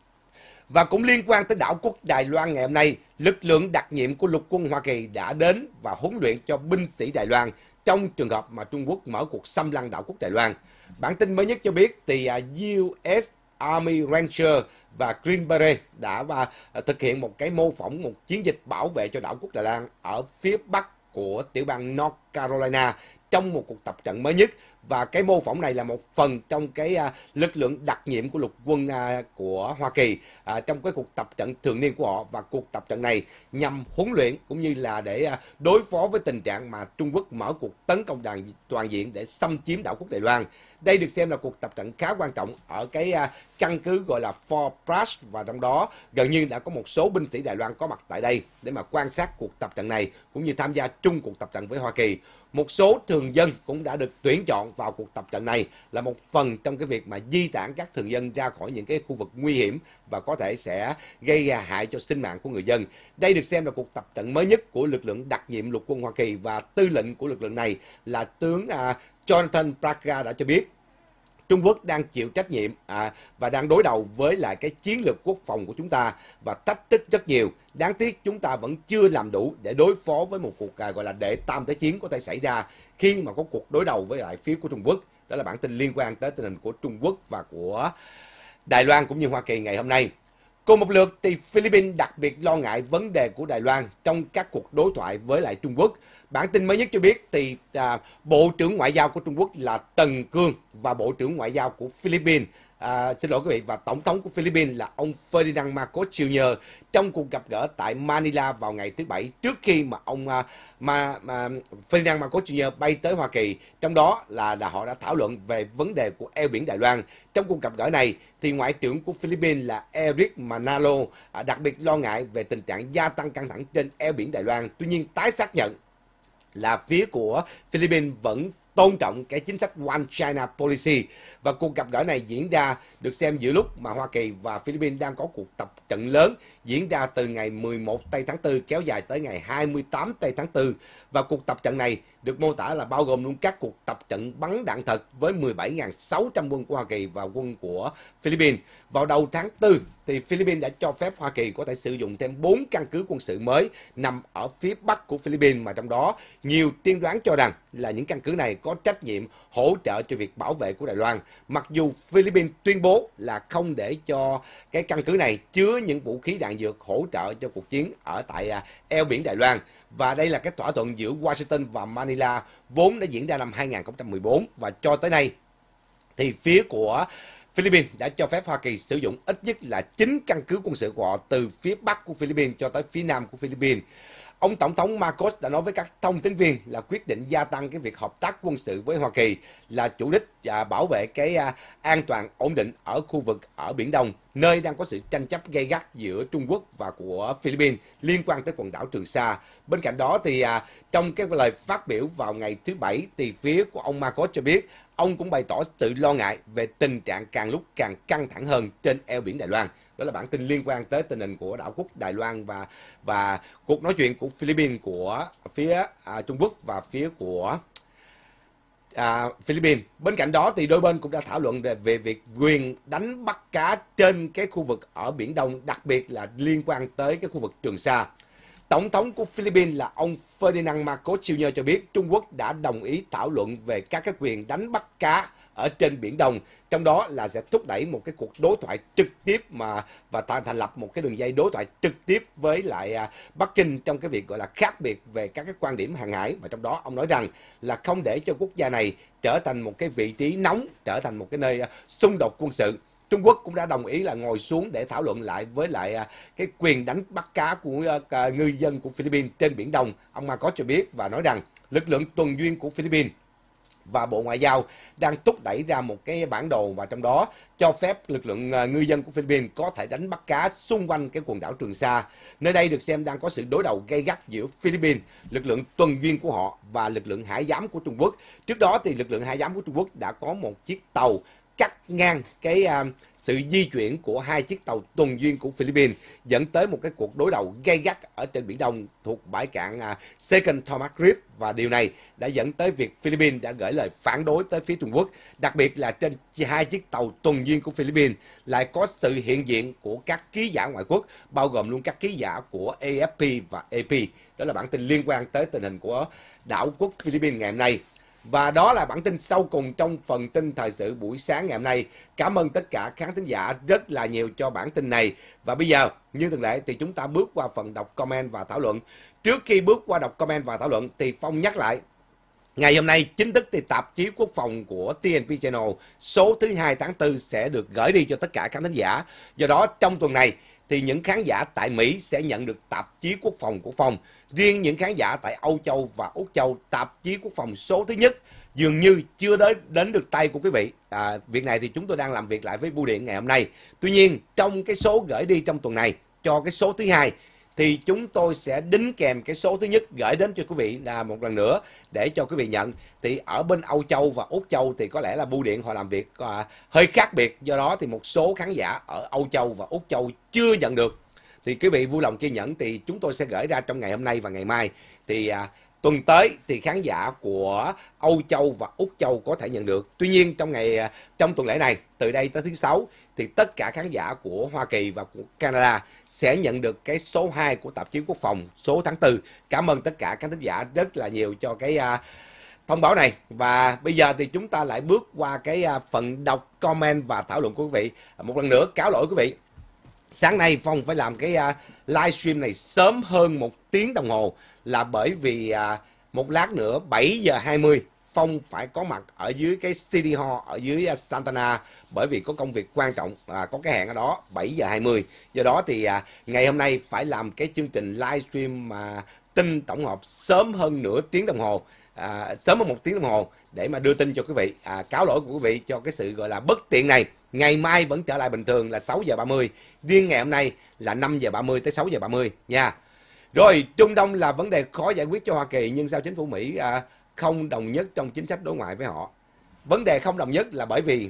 Và cũng liên quan tới đảo quốc Đài Loan ngày hôm nay, lực lượng đặc nhiệm của lục quân Hoa Kỳ đã đến và huấn luyện cho binh sĩ Đài Loan trong trường hợp mà Trung Quốc mở cuộc xâm lăng đảo quốc Đài Loan. Bản tin mới nhất cho biết thì u ét Army Ranger và Green Beret đã và thực hiện một cái mô phỏng một chiến dịch bảo vệ cho đảo quốc Đài Loan ở phía bắc của tiểu bang North Carolina trong một cuộc tập trận mới nhất. Và cái mô phỏng này là một phần trong cái uh, lực lượng đặc nhiệm của lục quân uh, của Hoa Kỳ uh, trong cái cuộc tập trận thường niên của họ. Và cuộc tập trận này nhằm huấn luyện cũng như là để uh, đối phó với tình trạng mà Trung Quốc mở cuộc tấn công đàn, toàn diện để xâm chiếm đảo quốc Đài Loan. Đây được xem là cuộc tập trận khá quan trọng ở cái uh, căn cứ gọi là Fort Bragg, và trong đó gần như đã có một số binh sĩ Đài Loan có mặt tại đây để mà quan sát cuộc tập trận này cũng như tham gia chung cuộc tập trận với Hoa Kỳ. Một số thường dân cũng đã được tuyển chọn vào cuộc tập trận này là một phần trong cái việc mà di tản các thường dân ra khỏi những cái khu vực nguy hiểm và có thể sẽ gây hại cho sinh mạng của người dân. Đây được xem là cuộc tập trận mới nhất của lực lượng đặc nhiệm lục quân Hoa Kỳ, và tư lệnh của lực lượng này là tướng uh, Jonathan Praga đã cho biết Trung Quốc đang chịu trách nhiệm à, và đang đối đầu với lại cái chiến lược quốc phòng của chúng ta và thách thức rất nhiều. Đáng tiếc chúng ta vẫn chưa làm đủ để đối phó với một cuộc à, gọi là đệ tam thế chiến có thể xảy ra khi mà có cuộc đối đầu với lại phía của Trung Quốc. Đó là bản tin liên quan tới tình hình của Trung Quốc và của Đài Loan cũng như Hoa Kỳ ngày hôm nay. Cùng một lượt thì Philippines đặc biệt lo ngại vấn đề của Đài Loan trong các cuộc đối thoại với lại Trung Quốc. Bản tin mới nhất cho biết thì à, Bộ trưởng Ngoại giao của Trung Quốc là Tần Cương và Bộ trưởng Ngoại giao của Philippines, à, xin lỗi quý vị, và Tổng thống của Philippines là ông Ferdinand Marcos Junior trong cuộc gặp gỡ tại Manila vào ngày thứ Bảy trước khi mà ông à, mà, mà Ferdinand Marcos Junior bay tới Hoa Kỳ. Trong đó là, là họ đã thảo luận về vấn đề của eo biển Đài Loan. Trong cuộc gặp gỡ này thì Ngoại trưởng của Philippines là Eric Manalo à, đặc biệt lo ngại về tình trạng gia tăng căng thẳng trên eo biển Đài Loan. Tuy nhiên tái xác nhận là phía của Philippines vẫn tôn trọng cái chính sách One China Policy, và cuộc gặp gỡ này diễn ra được xem giữa lúc mà Hoa Kỳ và Philippines đang có cuộc tập trận lớn diễn ra từ ngày mười một tây tháng tư kéo dài tới ngày hai mươi tám tây tháng tư, và cuộc tập trận này được mô tả là bao gồm luôn các cuộc tập trận bắn đạn thật với mười bảy nghìn sáu trăm quân của Hoa Kỳ và quân của Philippines. Vào đầu tháng tư thì Philippines đã cho phép Hoa Kỳ có thể sử dụng thêm bốn căn cứ quân sự mới nằm ở phía bắc của Philippines, mà trong đó nhiều tiên đoán cho rằng là những căn cứ này có trách nhiệm hỗ trợ cho việc bảo vệ của Đài Loan. Mặc dù Philippines tuyên bố là không để cho cái căn cứ này chứa những vũ khí đạn dược hỗ trợ cho cuộc chiến ở tại eo biển Đài Loan. Và đây là cái thỏa thuận giữa Washington và Manila vốn đã diễn ra năm hai nghìn không trăm mười bốn, và cho tới nay thì phía của Philippines đã cho phép Hoa Kỳ sử dụng ít nhất là chín căn cứ quân sự của họ từ phía bắc của Philippines cho tới phía nam của Philippines. Ông Tổng thống Marcos đã nói với các thông tin viên là quyết định gia tăng cái việc hợp tác quân sự với Hoa Kỳ là chủ đích và bảo vệ cái uh, an toàn ổn định ở khu vực ở Biển Đông, nơi đang có sự tranh chấp gay gắt giữa Trung Quốc và của Philippines liên quan tới quần đảo Trường Sa. Bên cạnh đó thì uh, trong cái lời phát biểu vào ngày thứ Bảy thì phía của ông Marcos cho biết ông cũng bày tỏ sự lo ngại về tình trạng càng lúc càng căng thẳng hơn trên eo biển Đài Loan. Đó là bản tin liên quan tới tình hình của đảo quốc Đài Loan và và cuộc nói chuyện của Philippines, của phía à, Trung Quốc và phía của à, Philippines. Bên cạnh đó thì đôi bên cũng đã thảo luận về, về việc quyền đánh bắt cá trên cái khu vực ở Biển Đông, đặc biệt là liên quan tới cái khu vực Trường Sa. Tổng thống của Philippines là ông Ferdinand Marcos Junior cho biết Trung Quốc đã đồng ý thảo luận về các cái quyền đánh bắt cá ở trên Biển Đông, trong đó là sẽ thúc đẩy một cái cuộc đối thoại trực tiếp mà và thành lập một cái đường dây đối thoại trực tiếp với lại à, Bắc Kinh trong cái việc gọi là khác biệt về các cái quan điểm hàng hải, và trong đó ông nói rằng là không để cho quốc gia này trở thành một cái vị trí nóng, trở thành một cái nơi à, xung đột quân sự. Trung Quốc cũng đã đồng ý là ngồi xuống để thảo luận lại với lại à, cái quyền đánh bắt cá của à, ngư dân của Philippines trên Biển Đông. Ông Marcos cho biết và nói rằng lực lượng tuần duyên của Philippines và Bộ Ngoại giao đang thúc đẩy ra một cái bản đồ, và trong đó cho phép lực lượng ngư dân của Philippines có thể đánh bắt cá xung quanh cái quần đảo Trường Sa. Nơi đây được xem đang có sự đối đầu gay gắt giữa Philippines, lực lượng tuần duyên của họ và lực lượng hải giám của Trung Quốc. Trước đó thì lực lượng hải giám của Trung Quốc đã có một chiếc tàu cắt ngang cái uh, sự di chuyển của hai chiếc tàu tuần duyên của Philippines, dẫn tới một cái cuộc đối đầu gay gắt ở trên Biển Đông thuộc bãi cạn uh, Second Thomas Reef, và điều này đã dẫn tới việc Philippines đã gửi lời phản đối tới phía Trung Quốc. Đặc biệt là trên hai chiếc tàu tuần duyên của Philippines lại có sự hiện diện của các ký giả ngoại quốc, bao gồm luôn các ký giả của A F P và A P. Đó là bản tin liên quan tới tình hình của đảo quốc Philippines ngày hôm nay. Và đó là bản tin sau cùng trong phần tin thời sự buổi sáng ngày hôm nay. Cảm ơn tất cả khán thính giả rất là nhiều cho bản tin này. Và bây giờ, như thường lệ thì chúng ta bước qua phần đọc comment và thảo luận. Trước khi bước qua đọc comment và thảo luận thì Phong nhắc lại, ngày hôm nay chính thức thì tạp chí Quốc phòng của T N P Channel số thứ hai tháng tư sẽ được gửi đi cho tất cả khán thính giả. Do đó trong tuần này thì những khán giả tại Mỹ sẽ nhận được tạp chí Quốc phòng của Phong. Riêng những khán giả tại Âu Châu và Úc Châu, tạp chí Quốc phòng số thứ nhất dường như chưa đến đến được tay của quý vị. À, việc này thì chúng tôi đang làm việc lại với bưu điện ngày hôm nay. Tuy nhiên trong cái số gửi đi trong tuần này cho cái số thứ hai thì chúng tôi sẽ đính kèm cái số thứ nhất gửi đến cho quý vị là một lần nữa để cho quý vị nhận. Thì ở bên Âu Châu và Úc Châu thì có lẽ là bưu điện họ làm việc à, hơi khác biệt, do đó thì một số khán giả ở Âu Châu và Úc Châu chưa nhận được. Thì quý vị vui lòng kiên nhẫn, thì chúng tôi sẽ gửi ra trong ngày hôm nay và ngày mai. Thì à, tuần tới thì khán giả của Âu Châu và Úc Châu có thể nhận được. Tuy nhiên trong ngày trong tuần lễ này, từ đây tới thứ sáu, thì tất cả khán giả của Hoa Kỳ và của Canada sẽ nhận được cái số hai của tạp chí Quốc phòng số tháng tư. Cảm ơn tất cả các thính giả rất là nhiều cho cái uh, thông báo này. Và bây giờ thì chúng ta lại bước qua cái uh, phần đọc comment và thảo luận của quý vị. Một lần nữa cáo lỗi quý vị, sáng nay Phong phải làm cái uh, livestream này sớm hơn một tiếng đồng hồ, là bởi vì uh, một lát nữa bảy giờ hai mươi Phong phải có mặt ở dưới cái City Hall ở dưới uh, Santana, bởi vì có công việc quan trọng, uh, có cái hẹn ở đó bảy giờ hai mươi. Do đó thì uh, ngày hôm nay phải làm cái chương trình livestream mà uh, tin tổng hợp sớm hơn nửa tiếng đồng hồ, uh, sớm hơn một tiếng đồng hồ để mà đưa tin cho quý vị. Uh, cáo lỗi của quý vị cho cái sự gọi là bất tiện này. Ngày mai vẫn trở lại bình thường là sáu giờ ba mươi, riêng ngày hôm nay là năm giờ ba mươi tới sáu giờ ba mươi nha. Rồi, Trung Đông là vấn đề khó giải quyết cho Hoa Kỳ, nhưng sao chính phủ Mỹ à, không đồng nhất trong chính sách đối ngoại với họ? Vấn đề không đồng nhất là bởi vì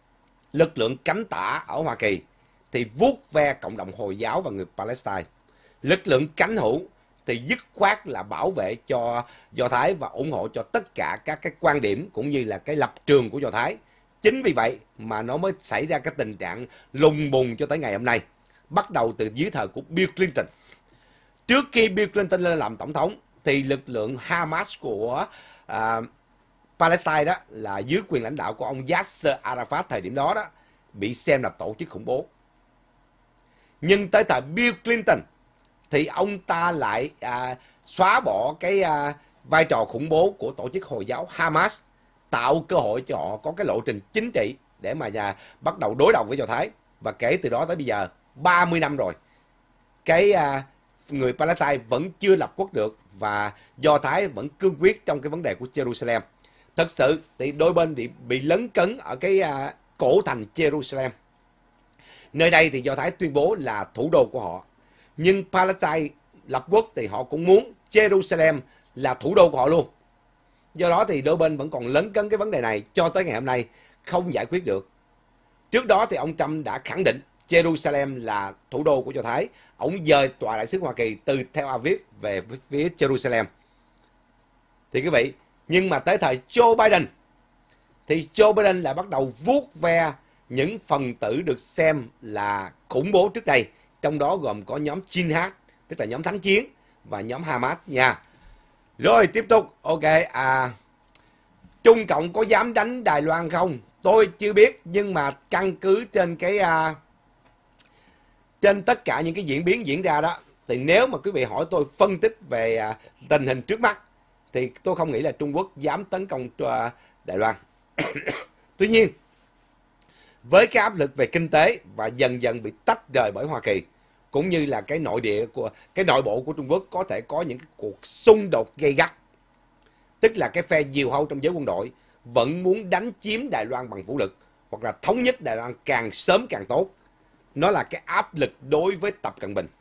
lực lượng cánh tả ở Hoa Kỳ thì vuốt ve cộng đồng Hồi giáo và người Palestine. Lực lượng cánh hữu thì dứt khoát là bảo vệ cho Do Thái và ủng hộ cho tất cả các cái quan điểm cũng như là cái lập trường của Do Thái. Chính vì vậy mà nó mới xảy ra cái tình trạng lùng bùng cho tới ngày hôm nay, bắt đầu từ dưới thời của Bill Clinton. Trước khi Bill Clinton lên làm tổng thống thì lực lượng Hamas của uh, Palestine đó là dưới quyền lãnh đạo của ông Yasser Arafat thời điểm đó đó bị xem là tổ chức khủng bố. Nhưng tới thời Bill Clinton thì ông ta lại uh, xóa bỏ cái uh, vai trò khủng bố của tổ chức Hồi giáo Hamas, tạo cơ hội cho họ có cái lộ trình chính trị để mà nhà bắt đầu đối đầu với Do Thái. Và kể từ đó tới bây giờ ba mươi năm rồi, cái uh, người Palestine vẫn chưa lập quốc được, và Do Thái vẫn cương quyết trong cái vấn đề của Jerusalem. Thật sự thì đôi bên bị, bị lấn cấn ở cái uh, cổ thành Jerusalem. Nơi đây thì Do Thái tuyên bố là thủ đô của họ, nhưng Palestine lập quốc thì họ cũng muốn Jerusalem là thủ đô của họ luôn. Do đó thì đôi bên vẫn còn lấn cấn cái vấn đề này cho tới ngày hôm nay không giải quyết được. Trước đó thì ông Trump đã khẳng định Jerusalem là thủ đô của Do Thái. Ông dời tòa đại sứ Hoa Kỳ từ Tel Aviv về phía Jerusalem. Thì quý vị, nhưng mà tới thời Joe Biden thì Joe Biden lại bắt đầu vuốt ve những phần tử được xem là khủng bố trước đây, trong đó gồm có nhóm Jihad, tức là nhóm thánh chiến, và nhóm Hamas nha. Rồi tiếp tục, ok, à, Trung Cộng có dám đánh Đài Loan không? tôi chưa biết, nhưng mà căn cứ trên cái uh, trên tất cả những cái diễn biến diễn ra đó, thì nếu mà quý vị hỏi tôi phân tích về uh, tình hình trước mắt, thì tôi không nghĩ là Trung Quốc dám tấn công uh, Đài Loan. Tuy nhiên, với cái áp lực về kinh tế và dần dần bị tách rời bởi Hoa Kỳ, cũng như là cái nội địa của cái nội bộ của Trung Quốc có thể có những cái cuộc xung đột gay gắt, tức là cái phe diều hâu trong giới quân đội vẫn muốn đánh chiếm Đài Loan bằng vũ lực, hoặc là thống nhất Đài Loan càng sớm càng tốt. Nó là cái áp lực đối với Tập Cận Bình.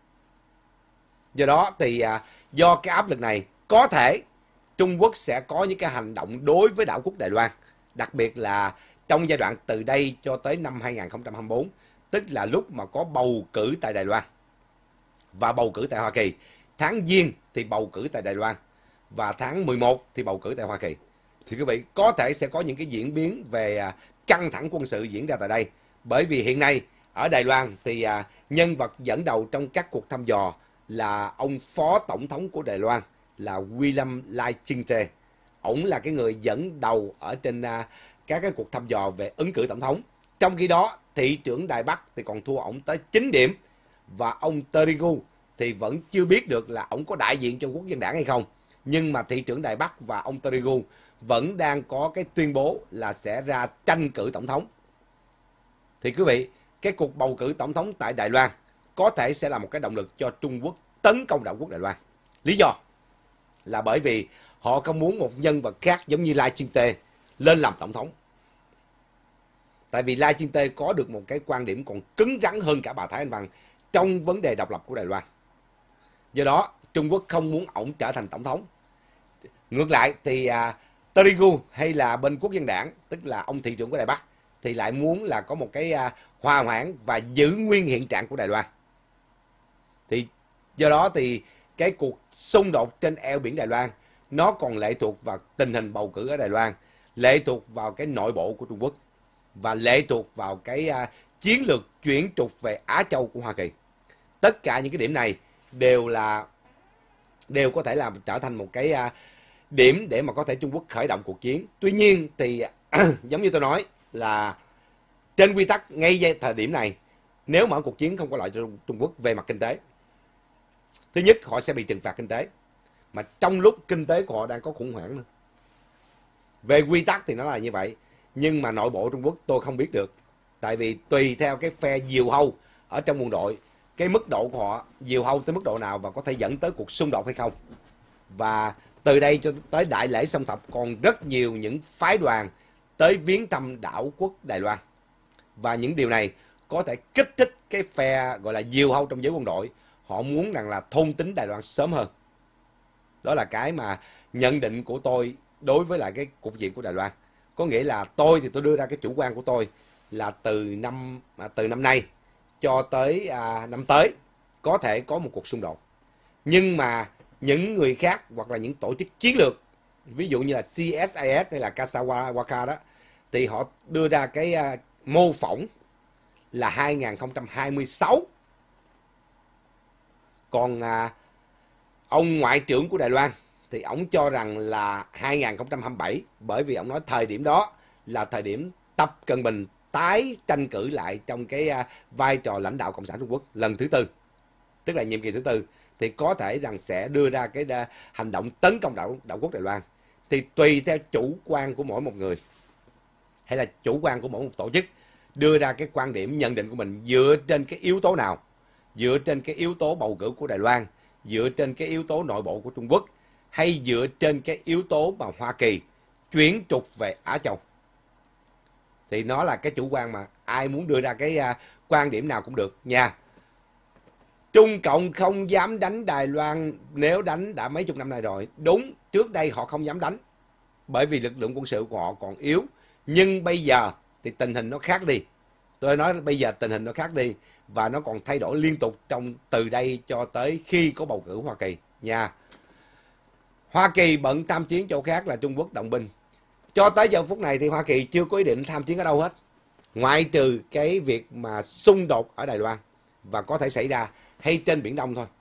Do đó thì à, do cái áp lực này, có thể Trung Quốc sẽ có những cái hành động đối với đảo quốc Đài Loan, đặc biệt là trong giai đoạn từ đây cho tới năm hai nghìn không trăm hai mươi tư, tức là lúc mà có bầu cử tại Đài Loan và bầu cử tại Hoa Kỳ. Tháng Giêng thì bầu cử tại Đài Loan và tháng mười một thì bầu cử tại Hoa Kỳ. Thì quý vị có thể sẽ có những cái diễn biến về căng thẳng quân sự diễn ra tại đây. Bởi vì hiện nay ở Đài Loan thì nhân vật dẫn đầu trong các cuộc thăm dò là ông phó tổng thống của Đài Loan là William Lai Ching-te. Ông là cái người dẫn đầu ở trên các cái cuộc thăm dò về ứng cử tổng thống. Trong khi đó, thị trưởng Đài Bắc thì còn thua ông tới chín điểm. Và ông Terigu thì vẫn chưa biết được là ông có đại diện cho Quốc dân đảng hay không. Nhưng mà thị trưởng Đài Bắc và ông Terigu vẫn đang có cái tuyên bố là sẽ ra tranh cử tổng thống. Thì quý vị, cái cuộc bầu cử tổng thống tại Đài Loan có thể sẽ là một cái động lực cho Trung Quốc tấn công đảo quốc Đài Loan. Lý do là bởi vì họ không muốn một nhân vật khác giống như Lai Ching-te lên làm tổng thống. Tại vì Lai Ching-te có được một cái quan điểm còn cứng rắn hơn cả bà Thái Anh Văn trong vấn đề độc lập của Đài Loan. Do đó, Trung Quốc không muốn ổng trở thành tổng thống. Ngược lại thì uh, Terigu hay là bên Quốc dân đảng, tức là ông thị trưởng của Đài Bắc, thì lại muốn là có một cái uh, hòa hoãn và giữ nguyên hiện trạng của Đài Loan. Thì do đó thì cái cuộc xung đột trên eo biển Đài Loan nó còn lệ thuộc vào tình hình bầu cử ở Đài Loan, lệ thuộc vào cái nội bộ của Trung Quốc và lệ thuộc vào cái uh, chiến lược chuyển trục về Á Châu của Hoa Kỳ. Tất cả những cái điểm này đều là đều có thể làm trở thành một cái uh, điểm để mà có thể Trung Quốc khởi động cuộc chiến. Tuy nhiên thì giống như tôi nói là trên quy tắc ngay giây thời điểm này, nếu mở cuộc chiến không có lợi cho Trung Quốc về mặt kinh tế, thứ nhất họ sẽ bị trừng phạt kinh tế, mà trong lúc kinh tế của họ đang có khủng hoảng nữa. Về quy tắc thì nó là như vậy, nhưng mà nội bộ Trung Quốc tôi không biết được. Tại vì tùy theo cái phe diều hâu ở trong quân đội, cái mức độ của họ diều hâu tới mức độ nào và có thể dẫn tới cuộc xung đột hay không. Và từ đây cho tới đại lễ Song Thập còn rất nhiều những phái đoàn tới viếng thăm đảo quốc Đài Loan. Và những điều này có thể kích thích cái phe gọi là diều hâu trong giới quân đội. Họ muốn rằng là thôn tính Đài Loan sớm hơn. Đó là cái mà nhận định của tôi đối với lại cái cục diện của Đài Loan. Có nghĩa là tôi thì tôi đưa ra cái chủ quan của tôi là từ năm từ năm nay cho tới à, năm tới có thể có một cuộc xung đột. Nhưng mà những người khác hoặc là những tổ chức chiến lược, ví dụ như là xê ét i ét hay là Kasawaka đó, thì họ đưa ra cái à, mô phỏng là hai nghìn không trăm hai mươi sáu. Còn à, ông ngoại trưởng của Đài Loan thì ông cho rằng là hai nghìn không trăm hai mươi bảy, bởi vì ông nói thời điểm đó là thời điểm Tập Cận Bình tái tranh cử lại trong cái uh, vai trò lãnh đạo Cộng sản Trung Quốc lần thứ tư, tức là nhiệm kỳ thứ tư, thì có thể rằng sẽ đưa ra cái uh, hành động tấn công đảo, đảo quốc Đài Loan. Thì tùy theo chủ quan của mỗi một người hay là chủ quan của mỗi một tổ chức đưa ra cái quan điểm nhận định của mình dựa trên cái yếu tố nào, dựa trên cái yếu tố bầu cử của Đài Loan, dựa trên cái yếu tố nội bộ của Trung Quốc, hay dựa trên cái yếu tố mà Hoa Kỳ chuyển trục về Á Châu. Thì nó là cái chủ quan mà ai muốn đưa ra cái uh, quan điểm nào cũng được nha. Trung Cộng không dám đánh Đài Loan, nếu đánh đã mấy chục năm nay rồi. Đúng, trước đây họ không dám đánh bởi vì lực lượng quân sự của họ còn yếu. Nhưng bây giờ thì tình hình nó khác đi. Tôi nói bây giờ tình hình nó khác đi và nó còn thay đổi liên tục trong từ đây cho tới khi có bầu cử Hoa Kỳ nha. Hoa Kỳ bận tham chiến chỗ khác là Trung Quốc động binh. Cho tới giờ phút này thì Hoa Kỳ chưa có ý định tham chiến ở đâu hết, ngoại trừ cái việc mà xung đột ở Đài Loan và có thể xảy ra hay trên Biển Đông thôi.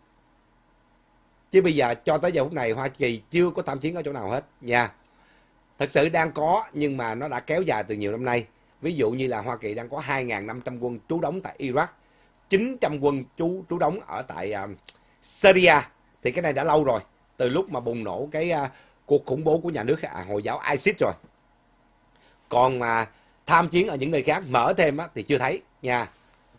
Chứ bây giờ cho tới giờ phút này Hoa Kỳ chưa có tham chiến ở chỗ nào hết nha. Thật sự đang có, nhưng mà nó đã kéo dài từ nhiều năm nay. Ví dụ như là Hoa Kỳ đang có hai nghìn năm trăm quân trú đóng tại Iraq, chín trăm quân trú trú đóng ở tại uh, Syria. Thì cái này đã lâu rồi, từ lúc mà bùng nổ cái uh, cuộc khủng bố của nhà nước à, Hồi giáo ISIS rồi. Còn mà uh, tham chiến ở những nơi khác mở thêm á, thì chưa thấy nha.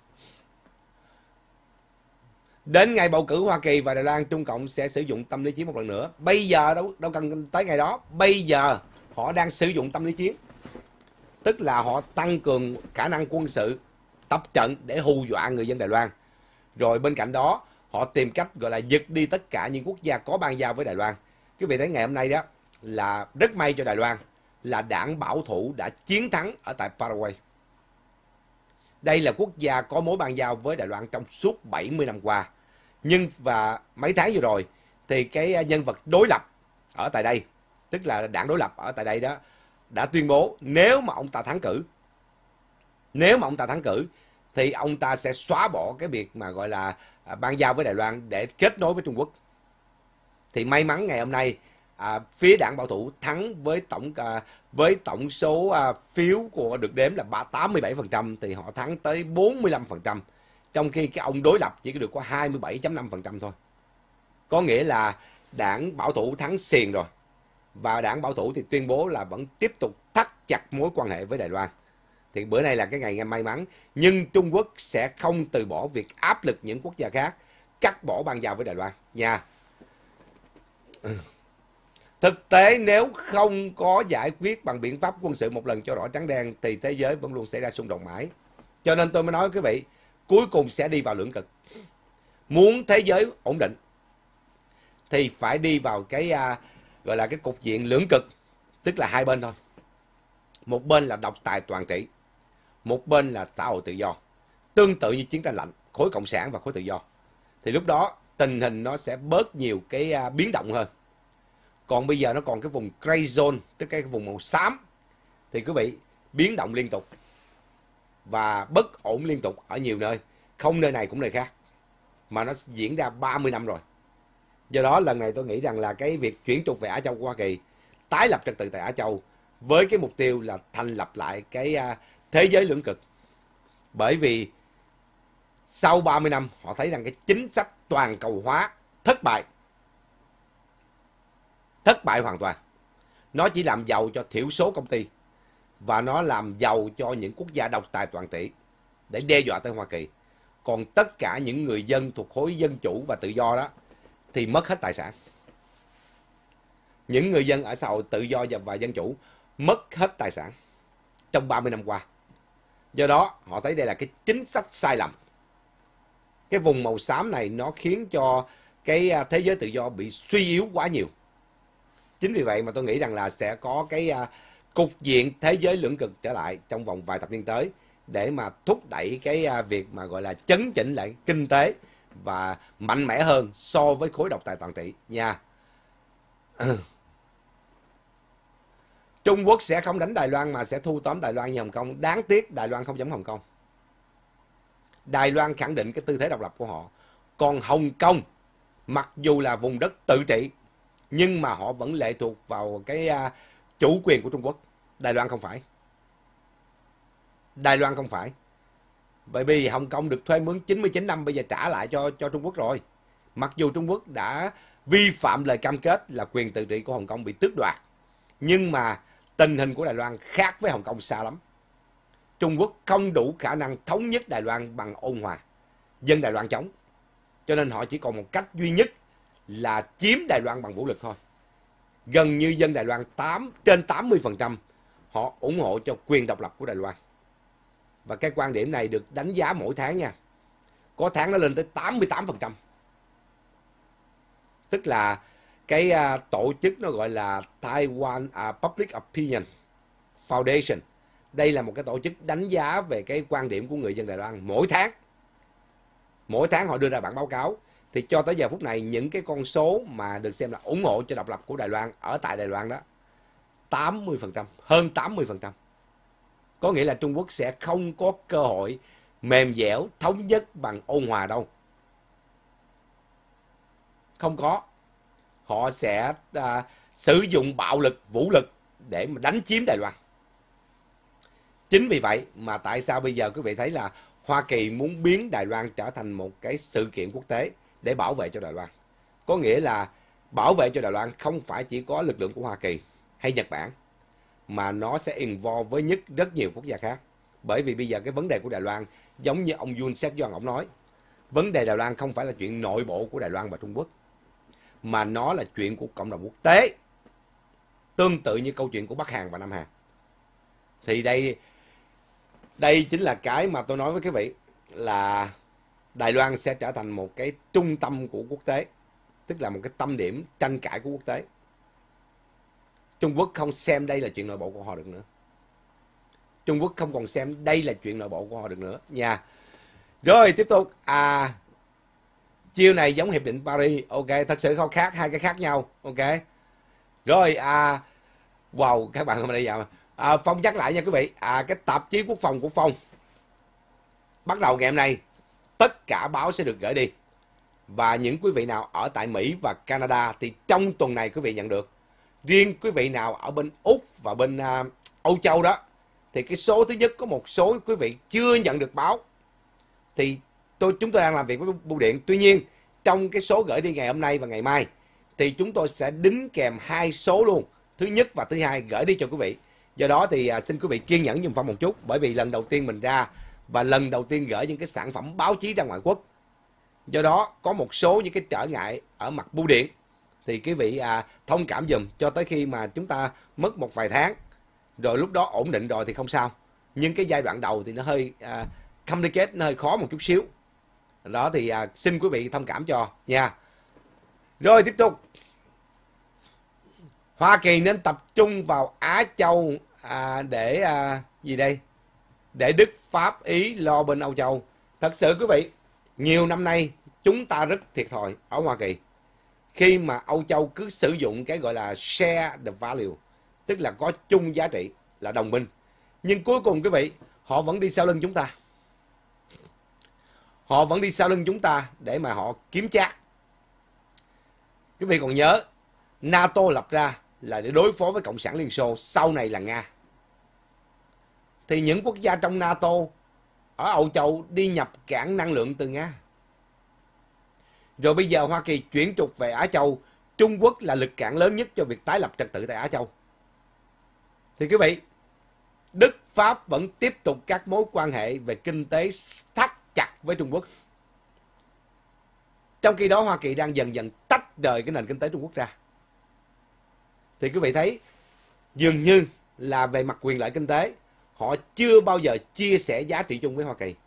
Đến ngày bầu cử Hoa Kỳ và Đài Loan, Trung Cộng sẽ sử dụng tâm lý chiến một lần nữa. Bây giờ đâu đâu cần tới ngày đó, bây giờ họ đang sử dụng tâm lý chiến, tức là họ tăng cường khả năng quân sự tập trận để hù dọa người dân Đài Loan. Rồi bên cạnh đó họ tìm cách gọi là giật đi tất cả những quốc gia có ban giao với Đài Loan. Quý vị thấy ngày hôm nay đó là rất may cho Đài Loan là đảng bảo thủ đã chiến thắng ở tại Paraguay. Đây là quốc gia có mối ban giao với Đài Loan trong suốt bảy mươi năm qua. Nhưng và mấy tháng vừa rồi thì cái nhân vật đối lập ở tại đây, tức là đảng đối lập ở tại đây đó, đã tuyên bố nếu mà ông ta thắng cử, nếu mà ông ta thắng cử thì ông ta sẽ xóa bỏ cái việc mà gọi là à, ban giao với Đài Loan để kết nối với Trung Quốc. Thì may mắn ngày hôm nay à, phía đảng bảo thủ thắng với tổng à, với tổng số à, phiếu của được đếm là tám mươi bảy phần trăm, thì họ thắng tới bốn mươi lăm phần trăm, trong khi cái ông đối lập chỉ được có hai mươi bảy phẩy năm phần trăm thôi. Có nghĩa là đảng bảo thủ thắng xiền rồi, và đảng bảo thủ thì tuyên bố là vẫn tiếp tục thắt chặt mối quan hệ với Đài Loan. Thì bữa nay là cái ngày may mắn, nhưng Trung Quốc sẽ không từ bỏ việc áp lực những quốc gia khác cắt bỏ ban giao với Đài Loan nha. Thực tế nếu không có giải quyết bằng biện pháp quân sự một lần cho rõ trắng đen thì thế giới vẫn luôn xảy ra xung đột mãi. Cho nên tôi mới nói quý vị, cuối cùng sẽ đi vào lưỡng cực. Muốn thế giới ổn định thì phải đi vào cái uh, gọi là cái cục diện lưỡng cực, tức là hai bên thôi. Một bên là độc tài toàn trị, một bên là xã hội tự do, tương tự như chiến tranh lạnh, khối cộng sản và khối tự do. Thì lúc đó tình hình nó sẽ bớt nhiều cái uh, biến động hơn. Còn bây giờ nó còn cái vùng gray zone, tức cái vùng màu xám, thì quý vị biến động liên tục và bất ổn liên tục ở nhiều nơi, không nơi này cũng nơi khác, mà nó diễn ra ba mươi năm rồi. Do đó lần này tôi nghĩ rằng là cái việc chuyển trục về Á Châu của Hoa Kỳ, tái lập trật tự tại Á Châu với cái mục tiêu là thành lập lại cái uh, thế giới lưỡng cực. Bởi vì sau ba mươi năm họ thấy rằng cái chính sách toàn cầu hóa thất bại. Thất bại hoàn toàn. Nó chỉ làm giàu cho thiểu số công ty và nó làm giàu cho những quốc gia độc tài toàn trị để đe dọa tới Hoa Kỳ. Còn tất cả những người dân thuộc khối dân chủ và tự do đó thì mất hết tài sản. Những người dân ở xã hội tự do và dân chủ mất hết tài sản trong ba mươi năm qua. Do đó họ thấy đây là cái chính sách sai lầm. Cái vùng màu xám này nó khiến cho cái thế giới tự do bị suy yếu quá nhiều. Chính vì vậy mà tôi nghĩ rằng là sẽ có cái uh, cục diện thế giới lưỡng cực trở lại trong vòng vài thập niên tới, để mà thúc đẩy cái uh, việc mà gọi là chấn chỉnh lại kinh tế và mạnh mẽ hơn so với khối độc tài toàn trị nha. Trung Quốc sẽ không đánh Đài Loan mà sẽ thu tóm Đài Loan như Hồng Kông. Đáng tiếc Đài Loan không giống Hồng Kông. Đài Loan khẳng định cái tư thế độc lập của họ. Còn Hồng Kông mặc dù là vùng đất tự trị, nhưng mà họ vẫn lệ thuộc vào cái uh, chủ quyền của Trung Quốc. Đài Loan không phải. Đài Loan không phải. Bởi vì Hồng Kông được thuê mướn chín mươi chín năm, bây giờ trả lại cho cho Trung Quốc rồi. Mặc dù Trung Quốc đã vi phạm lời cam kết là quyền tự trị của Hồng Kông bị tước đoạt, nhưng mà tình hình của Đài Loan khác với Hồng Kông xa lắm. Trung Quốc không đủ khả năng thống nhất Đài Loan bằng ôn hòa. Dân Đài Loan chống. Cho nên họ chỉ còn một cách duy nhất là chiếm Đài Loan bằng vũ lực thôi. Gần như dân Đài Loan tám, trên tám mươi phần trăm họ ủng hộ cho quyền độc lập của Đài Loan. Và cái quan điểm này được đánh giá mỗi tháng nha. Có tháng nó lên tới tám mươi tám phần trăm. Tức là cái uh, tổ chức nó gọi là Taiwan uh, Public Opinion Foundation. Đây là một cái tổ chức đánh giá về cái quan điểm của người dân Đài Loan mỗi tháng. Mỗi tháng họ đưa ra bản báo cáo. Thì cho tới giờ phút này, những cái con số mà được xem là ủng hộ cho độc lập của Đài Loan ở tại Đài Loan đó, tám mươi phần trăm, hơn tám mươi phần trăm. Có nghĩa là Trung Quốc sẽ không có cơ hội mềm dẻo thống nhất bằng ôn hòa đâu. Không có. Họ sẽ à, sử dụng bạo lực, vũ lực để mà đánh chiếm Đài Loan. Chính vì vậy mà tại sao bây giờ quý vị thấy là Hoa Kỳ muốn biến Đài Loan trở thành một cái sự kiện quốc tế để bảo vệ cho Đài Loan. Có nghĩa là bảo vệ cho Đài Loan không phải chỉ có lực lượng của Hoa Kỳ hay Nhật Bản, mà nó sẽ involve với nhất rất nhiều quốc gia khác. Bởi vì bây giờ cái vấn đề của Đài Loan, giống như ông Yoon Sek Yeol ông nói, vấn đề Đài Loan không phải là chuyện nội bộ của Đài Loan và Trung Quốc, mà nó là chuyện của cộng đồng quốc tế. Tương tự như câu chuyện của Bắc Hàn và Nam Hàn. Thì đây đây chính là cái mà tôi nói với quý vị, là Đài Loan sẽ trở thành một cái trung tâm của quốc tế, tức là một cái tâm điểm tranh cãi của quốc tế. Trung Quốc không xem đây là chuyện nội bộ của họ được nữa. Trung Quốc không còn xem đây là chuyện nội bộ của họ được nữa nha. Rồi tiếp tục. À, chiêu này giống hiệp định Paris. Ok, thật sự không khác, hai cái khác nhau. Ok. Rồi à, wow, các bạn hôm nay giờ à, Phong nhắc lại nha quý vị. À, cái tạp chí quốc phòng của Phong bắt đầu ngày hôm nay tất cả báo sẽ được gửi đi. Và những quý vị nào ở tại Mỹ và Canada thì trong tuần này quý vị nhận được. Riêng quý vị nào ở bên Úc và bên uh, Âu Châu đó, thì cái số thứ nhất có một số quý vị chưa nhận được báo. Thì tôi chúng tôi đang làm việc với bưu điện. Tuy nhiên trong cái số gửi đi ngày hôm nay và ngày mai thì chúng tôi sẽ đính kèm hai số luôn, thứ nhất và thứ hai gửi đi cho quý vị. Do đó thì uh, xin quý vị kiên nhẫn giùm Phong một chút, bởi vì lần đầu tiên mình ra và lần đầu tiên gửi những cái sản phẩm báo chí ra ngoại quốc. Do đó có một số những cái trở ngại ở mặt bưu điện, thì quý vị à, thông cảm dùm cho tới khi mà chúng ta mất một vài tháng, rồi lúc đó ổn định rồi thì không sao. Nhưng cái giai đoạn đầu thì nó hơi à, complicated, nó hơi khó một chút xíu. Đó thì à, xin quý vị thông cảm cho nha. Rồi tiếp tục. Hoa Kỳ nên tập trung vào Á Châu à, để à, gì đây? Để Đức, Pháp, Ý lo bên Âu Châu. Thật sự quý vị, nhiều năm nay chúng ta rất thiệt thòi ở Hoa Kỳ khi mà Âu Châu cứ sử dụng cái gọi là share the value, tức là có chung giá trị, là đồng minh. Nhưng cuối cùng quý vị, họ vẫn đi sau lưng chúng ta. Họ vẫn đi sau lưng chúng ta để mà họ kiếm chác. Quý vị còn nhớ, NATO lập ra là để đối phó với Cộng sản Liên Xô, sau này là Nga. Thì những quốc gia trong NATO ở Âu Châu đi nhập cảng năng lượng từ Nga. Rồi bây giờ Hoa Kỳ chuyển trục về Á Châu, Trung Quốc là lực cản lớn nhất cho việc tái lập trật tự tại Á Châu. Thì quý vị, Đức, Pháp vẫn tiếp tục các mối quan hệ về kinh tế thắt chặt với Trung Quốc. Trong khi đó Hoa Kỳ đang dần dần tách rời cái nền kinh tế Trung Quốc ra. Thì quý vị thấy, dường như là về mặt quyền lợi kinh tế, họ chưa bao giờ chia sẻ giá trị chung với Hoa Kỳ.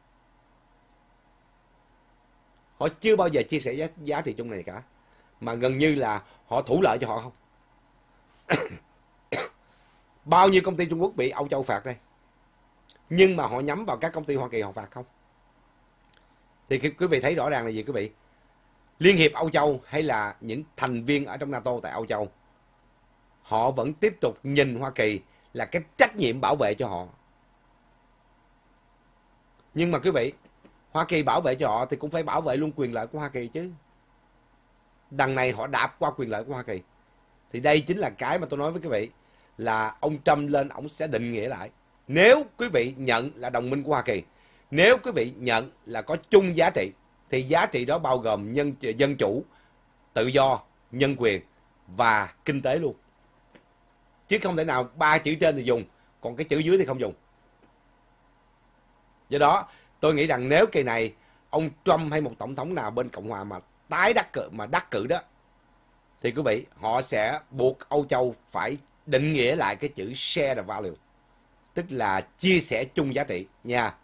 Họ chưa bao giờ chia sẻ giá, giá trị chung này cả. Mà gần như là họ thủ lợi cho họ không. Bao nhiêu công ty Trung Quốc bị Âu Châu phạt đây. Nhưng mà họ nhắm vào các công ty Hoa Kỳ họ phạt không. Thì quý vị thấy rõ ràng là gì quý vị? Liên hiệp Âu Châu hay là những thành viên ở trong NATO tại Âu Châu, họ vẫn tiếp tục nhìn Hoa Kỳ là cái trách nhiệm bảo vệ cho họ. Nhưng mà quý vị, Hoa Kỳ bảo vệ cho họ thì cũng phải bảo vệ luôn quyền lợi của Hoa Kỳ chứ. Đằng này họ đạp qua quyền lợi của Hoa Kỳ. Thì đây chính là cái mà tôi nói với quý vị, là ông Trump lên ông sẽ định nghĩa lại. Nếu quý vị nhận là đồng minh của Hoa Kỳ, nếu quý vị nhận là có chung giá trị, thì giá trị đó bao gồm nhân dân chủ, tự do, nhân quyền và kinh tế luôn. Chứ không thể nào ba chữ trên thì dùng, còn cái chữ dưới thì không dùng. Do đó tôi nghĩ rằng nếu kỳ này ông Trump hay một tổng thống nào bên Cộng hòa mà tái đắc cử, mà đắc cử đó, thì quý vị, họ sẽ buộc Âu Châu phải định nghĩa lại cái chữ share the value, tức là chia sẻ chung giá trị nha.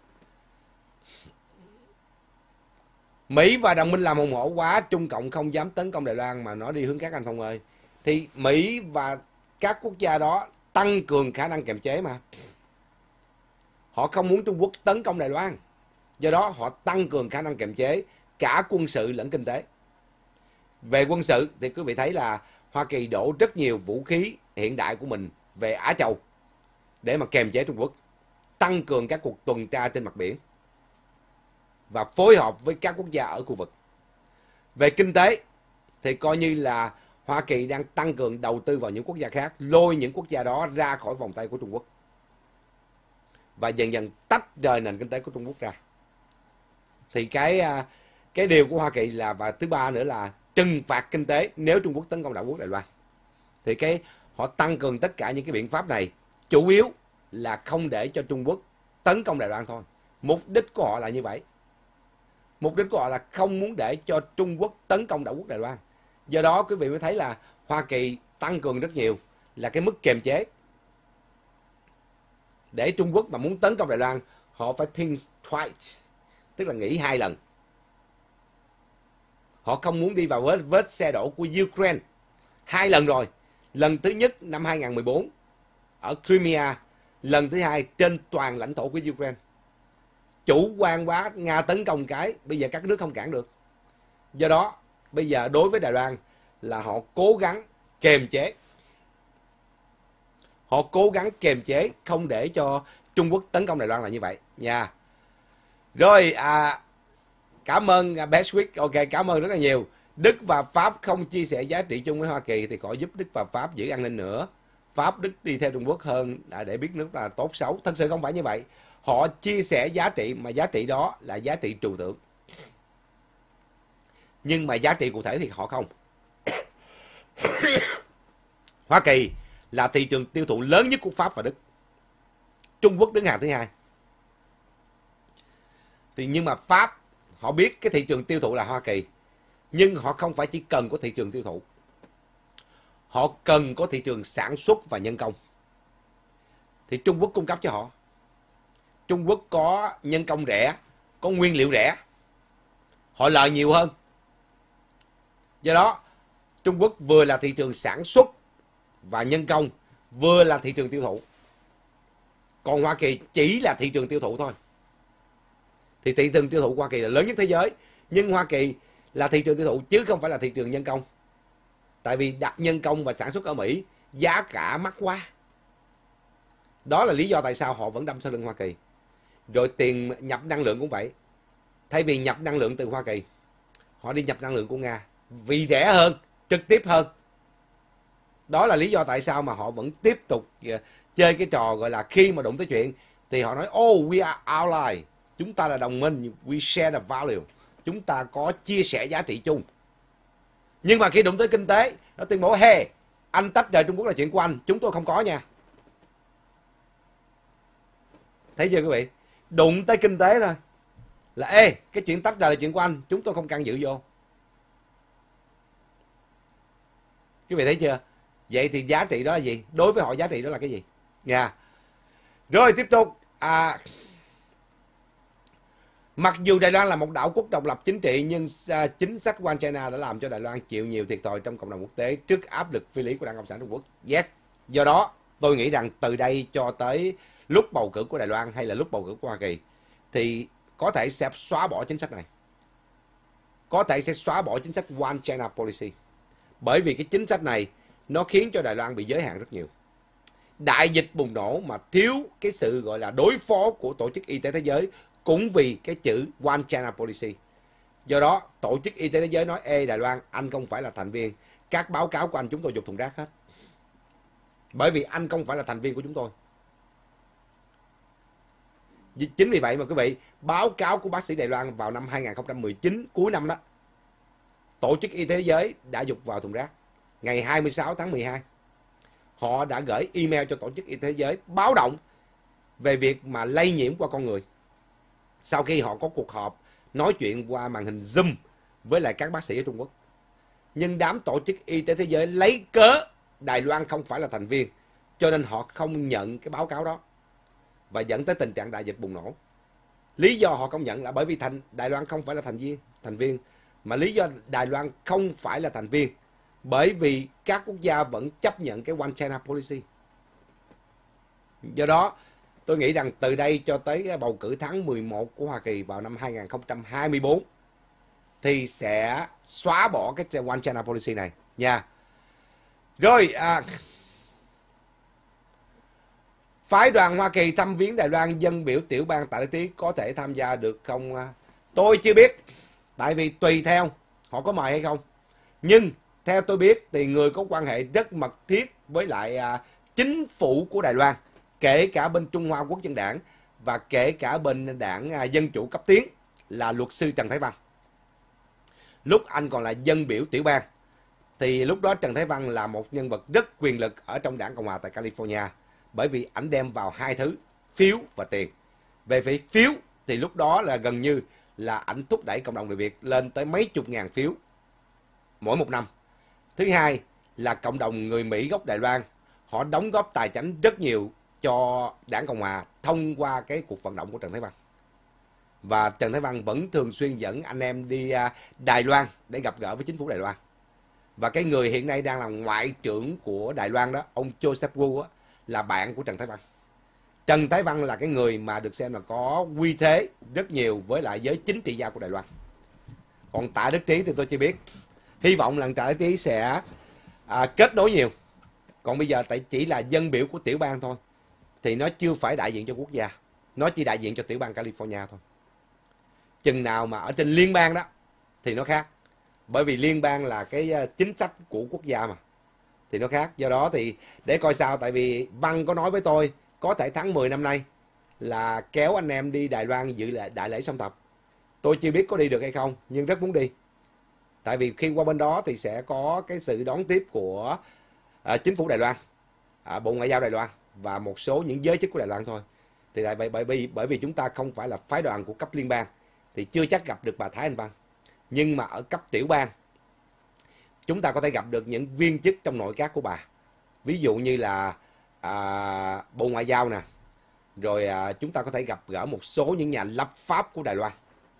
Mỹ và đồng minh làm hùng hổ quá, Trung Cộng không dám tấn công Đài Loan mà nó đi hướng khác anh Phong ơi. Thì Mỹ và các quốc gia đó tăng cường khả năng kiềm chế mà. Họ không muốn Trung Quốc tấn công Đài Loan. Do đó họ tăng cường khả năng kiềm chế cả quân sự lẫn kinh tế. Về quân sự thì quý vị thấy là Hoa Kỳ đổ rất nhiều vũ khí hiện đại của mình về Á Châu để mà kiềm chế Trung Quốc, tăng cường các cuộc tuần tra trên mặt biển và phối hợp với các quốc gia ở khu vực. Về kinh tế thì coi như là Hoa Kỳ đang tăng cường đầu tư vào những quốc gia khác, lôi những quốc gia đó ra khỏi vòng tay của Trung Quốc. Và dần dần tách rời nền kinh tế của Trung Quốc ra. Thì cái cái điều của Hoa Kỳ là, và thứ ba nữa là trừng phạt kinh tế nếu Trung Quốc tấn công đảo quốc Đài Loan. Thì cái họ tăng cường tất cả những cái biện pháp này, chủ yếu là không để cho Trung Quốc tấn công Đài Loan thôi. Mục đích của họ là như vậy. Mục đích của họ là không muốn để cho Trung Quốc tấn công đảo quốc Đài Loan. Do đó quý vị mới thấy là Hoa Kỳ tăng cường rất nhiều là cái mức kiềm chế. Để Trung Quốc mà muốn tấn công Đài Loan, họ phải think twice, tức là nghĩ hai lần. Họ không muốn đi vào vết, vết xe đổ của Ukraine. Hai lần rồi. Lần thứ nhất năm hai không một bốn ở Crimea, lần thứ hai trên toàn lãnh thổ của Ukraine. Chủ quan quá, Nga tấn công cái, bây giờ các nước không cản được. Do đó, bây giờ đối với Đài Loan là họ cố gắng kiềm chế. Họ cố gắng kiềm chế, không để cho Trung Quốc tấn công Đài Loan là như vậy nha. Rồi, à, cảm ơn Bestwick, ok, cảm ơn rất là nhiều. Đức và Pháp không chia sẻ giá trị chung với Hoa Kỳ thì khỏi giúp Đức và Pháp giữ an ninh nữa. Pháp, Đức đi theo Trung Quốc hơn để biết nước là tốt xấu. Thật sự không phải như vậy. Họ chia sẻ giá trị, mà giá trị đó là giá trị trừu tượng. Nhưng mà giá trị cụ thể thì họ không. Hoa Kỳ là thị trường tiêu thụ lớn nhất của Pháp và Đức. Trung Quốc đứng hàng thứ hai. Thì nhưng mà Pháp họ biết cái thị trường tiêu thụ là Hoa Kỳ, nhưng họ không phải chỉ cần có thị trường tiêu thụ. Họ cần có thị trường sản xuất và nhân công. Thì Trung Quốc cung cấp cho họ. Trung Quốc có nhân công rẻ, có nguyên liệu rẻ. Họ lợi nhiều hơn. Do đó, Trung Quốc vừa là thị trường sản xuất và nhân công, vừa là thị trường tiêu thụ. Còn Hoa Kỳ chỉ là thị trường tiêu thụ thôi. Thì thị trường tiêu thụ của Hoa Kỳ là lớn nhất thế giới. Nhưng Hoa Kỳ là thị trường tiêu thụ chứ không phải là thị trường nhân công. Tại vì đặt nhân công và sản xuất ở Mỹ, giá cả mắc quá. Đó là lý do tại sao họ vẫn đâm sau lưng Hoa Kỳ. Rồi tiền nhập năng lượng cũng vậy. Thay vì nhập năng lượng từ Hoa Kỳ, họ đi nhập năng lượng của Nga. Vì rẻ hơn, trực tiếp hơn. Đó là lý do tại sao mà họ vẫn tiếp tục chơi cái trò gọi là khi mà đụng tới chuyện thì họ nói oh we are ally, chúng ta là đồng minh, we share the value, chúng ta có chia sẻ giá trị chung. Nhưng mà khi đụng tới kinh tế, nó tuyên bố hey, anh tách rời Trung Quốc là chuyện của anh, chúng tôi không có nha. Thấy chưa quý vị? Đụng tới kinh tế thôi là ê, cái chuyện tách rời là chuyện của anh, chúng tôi không can dự vô. Quý vị thấy chưa? Vậy thì giá trị đó là gì? Đối với họ giá trị đó là cái gì? Nha. Yeah. Rồi tiếp tục. À, mặc dù Đài Loan là một đảo quốc độc lập chính trị, nhưng à, chính sách One China đã làm cho Đài Loan chịu nhiều thiệt thòi trong cộng đồng quốc tế trước áp lực phi lý của Đảng Cộng sản Trung Quốc. Yes. Do đó, tôi nghĩ rằng từ đây cho tới lúc bầu cử của Đài Loan hay là lúc bầu cử của Hoa Kỳ thì có thể sẽ xóa bỏ chính sách này. Có thể sẽ xóa bỏ chính sách One China Policy. Bởi vì cái chính sách này nó khiến cho Đài Loan bị giới hạn rất nhiều. Đại dịch bùng nổ mà thiếu cái sự gọi là đối phó của Tổ chức Y tế Thế giới cũng vì cái chữ One China Policy. Do đó, Tổ chức Y tế Thế giới nói, ê Đài Loan, anh không phải là thành viên. Các báo cáo của anh chúng tôi dục thùng rác hết. Bởi vì anh không phải là thành viên của chúng tôi. Chính vì vậy mà quý vị, báo cáo của bác sĩ Đài Loan vào năm hai không một chín, cuối năm đó, Tổ chức Y tế Thế giới đã dục vào thùng rác. Ngày hai mươi sáu tháng mười hai, họ đã gửi email cho Tổ chức Y tế Thế giới báo động về việc mà lây nhiễm qua con người. Sau khi họ có cuộc họp nói chuyện qua màn hình Zoom với lại các bác sĩ ở Trung Quốc. Nhưng đám Tổ chức Y tế Thế giới lấy cớ Đài Loan không phải là thành viên, cho nên họ không nhận cái báo cáo đó, và dẫn tới tình trạng đại dịch bùng nổ. Lý do họ không nhận là bởi vì thành Đài Loan không phải là thành viên, thành viên, mà lý do Đài Loan không phải là thành viên bởi vì các quốc gia vẫn chấp nhận cái One China Policy. Do đó, tôi nghĩ rằng từ đây cho tới bầu cử tháng mười một của Hoa Kỳ vào năm hai không hai tư thì sẽ xóa bỏ cái One China Policy này nha. Rồi, à, phái đoàn Hoa Kỳ thăm viếng Đài Loan, dân biểu tiểu bang tại Đức Trí có thể tham gia được không? Tôi chưa biết, tại vì tùy theo họ có mời hay không. Nhưng theo tôi biết thì người có quan hệ rất mật thiết với lại à, chính phủ của Đài Loan, kể cả bên Trung Hoa Quốc dân đảng và kể cả bên đảng à, Dân chủ cấp tiến là luật sư Trần Thái Văn. Lúc anh còn là dân biểu tiểu bang thì lúc đó Trần Thái Văn là một nhân vật rất quyền lực ở trong đảng Cộng hòa tại California, bởi vì ảnh đem vào hai thứ, phiếu và tiền. Về phía phiếu thì lúc đó là gần như là ảnh thúc đẩy cộng đồng người Việt lên tới mấy chục ngàn phiếu mỗi một năm. Thứ hai là cộng đồng người Mỹ gốc Đài Loan, họ đóng góp tài chính rất nhiều cho đảng Cộng hòa thông qua cái cuộc vận động của Trần Thái Văn. Và Trần Thái Văn vẫn thường xuyên dẫn anh em đi Đài Loan để gặp gỡ với chính phủ Đài Loan. Và cái người hiện nay đang là ngoại trưởng của Đài Loan đó, ông Joseph Wu, là bạn của Trần Thái Văn. Trần Thái Văn là cái người mà được xem là có uy thế rất nhiều với lại giới chính trị gia của Đài Loan. Còn Tạ Đức Trí thì tôi chưa biết. Hy vọng là Tạ Đức Trí sẽ à, kết nối nhiều. Còn bây giờ tại chỉ là dân biểu của tiểu bang thôi, thì nó chưa phải đại diện cho quốc gia. Nó chỉ đại diện cho tiểu bang California thôi. Chừng nào mà ở trên liên bang đó thì nó khác. Bởi vì liên bang là cái chính sách của quốc gia mà, thì nó khác. Do đó thì để coi sao, tại vì Văn có nói với tôi có thể tháng mười năm nay là kéo anh em đi Đài Loan dự đại lễ song thập. Tôi chưa biết có đi được hay không, nhưng rất muốn đi. Tại vì khi qua bên đó thì sẽ có cái sự đón tiếp của à, chính phủ Đài Loan, à, Bộ Ngoại giao Đài Loan và một số những giới chức của Đài Loan thôi. Thì tại bởi, bởi, bởi, bởi vì chúng ta không phải là phái đoàn của cấp liên bang thì chưa chắc gặp được bà Thái Anh Văn. Nhưng mà ở cấp tiểu bang chúng ta có thể gặp được những viên chức trong nội các của bà. Ví dụ như là à, Bộ Ngoại giao nè. Rồi à, chúng ta có thể gặp gỡ một số những nhà lập pháp của Đài Loan.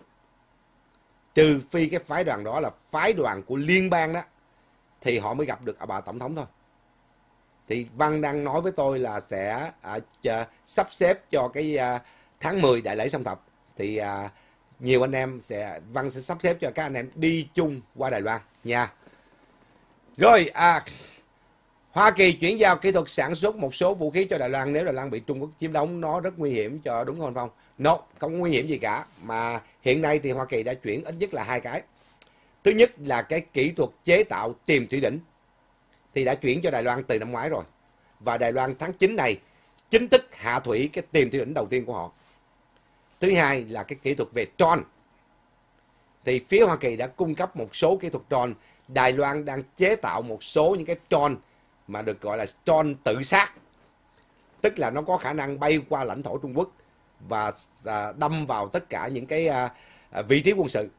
Trừ phi cái phái đoàn đó là phái đoàn của liên bang đó, thì họ mới gặp được bà tổng thống thôi. Thì Văn đang nói với tôi là sẽ à, chờ, sắp xếp cho cái à, tháng mười đại lễ song thập. Thì à, nhiều anh em sẽ, Văn sẽ sắp xếp cho các anh em đi chung qua Đài Loan nha. Rồi à, Hoa Kỳ chuyển giao kỹ thuật sản xuất một số vũ khí cho Đài Loan nếu Đài Loan bị Trung Quốc chiếm đóng, nó rất nguy hiểm cho, đúng không Phong? No, không nguy hiểm gì cả. Mà hiện nay thì Hoa Kỳ đã chuyển ít nhất là hai cái. Thứ nhất là cái kỹ thuật chế tạo tiềm thủy đỉnh thì đã chuyển cho Đài Loan từ năm ngoái rồi. Và Đài Loan tháng chín này chính thức hạ thủy cái tiềm thủy đỉnh đầu tiên của họ. Thứ hai là cái kỹ thuật về drone. Thì phía Hoa Kỳ đã cung cấp một số kỹ thuật drone. Đài Loan đang chế tạo một số những cái drone mà được gọi là drone tự sát. Tức là nó có khả năng bay qua lãnh thổ Trung Quốc và đâm vào tất cả những cái vị trí quân sự.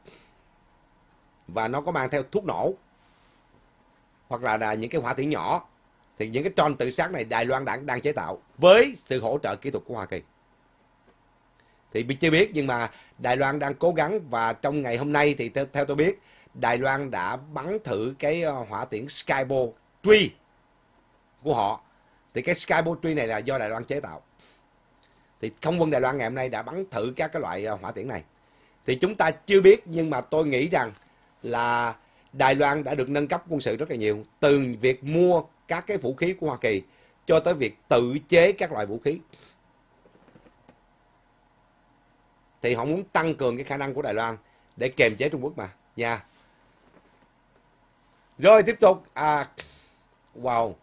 Và nó có mang theo thuốc nổ hoặc là những cái hỏa tiễn nhỏ. Thì những cái drone tự sát này Đài Loan đang, đang chế tạo với sự hỗ trợ kỹ thuật của Hoa Kỳ. Thì chưa biết, nhưng mà Đài Loan đang cố gắng. Và trong ngày hôm nay thì theo, theo tôi biết, Đài Loan đã bắn thử cái hỏa tiễn Skybow ba của họ. Thì cái Skybow ba này là do Đài Loan chế tạo. Thì không quân Đài Loan ngày hôm nay đã bắn thử các cái loại hỏa tiễn này. Thì chúng ta chưa biết, nhưng mà tôi nghĩ rằng là Đài Loan đã được nâng cấp quân sự rất là nhiều. Từ việc mua các cái vũ khí của Hoa Kỳ cho tới việc tự chế các loại vũ khí. Thì họ muốn tăng cường cái khả năng của Đài Loan để kềm chế Trung Quốc mà nha. Rồi tiếp tục. À, wow.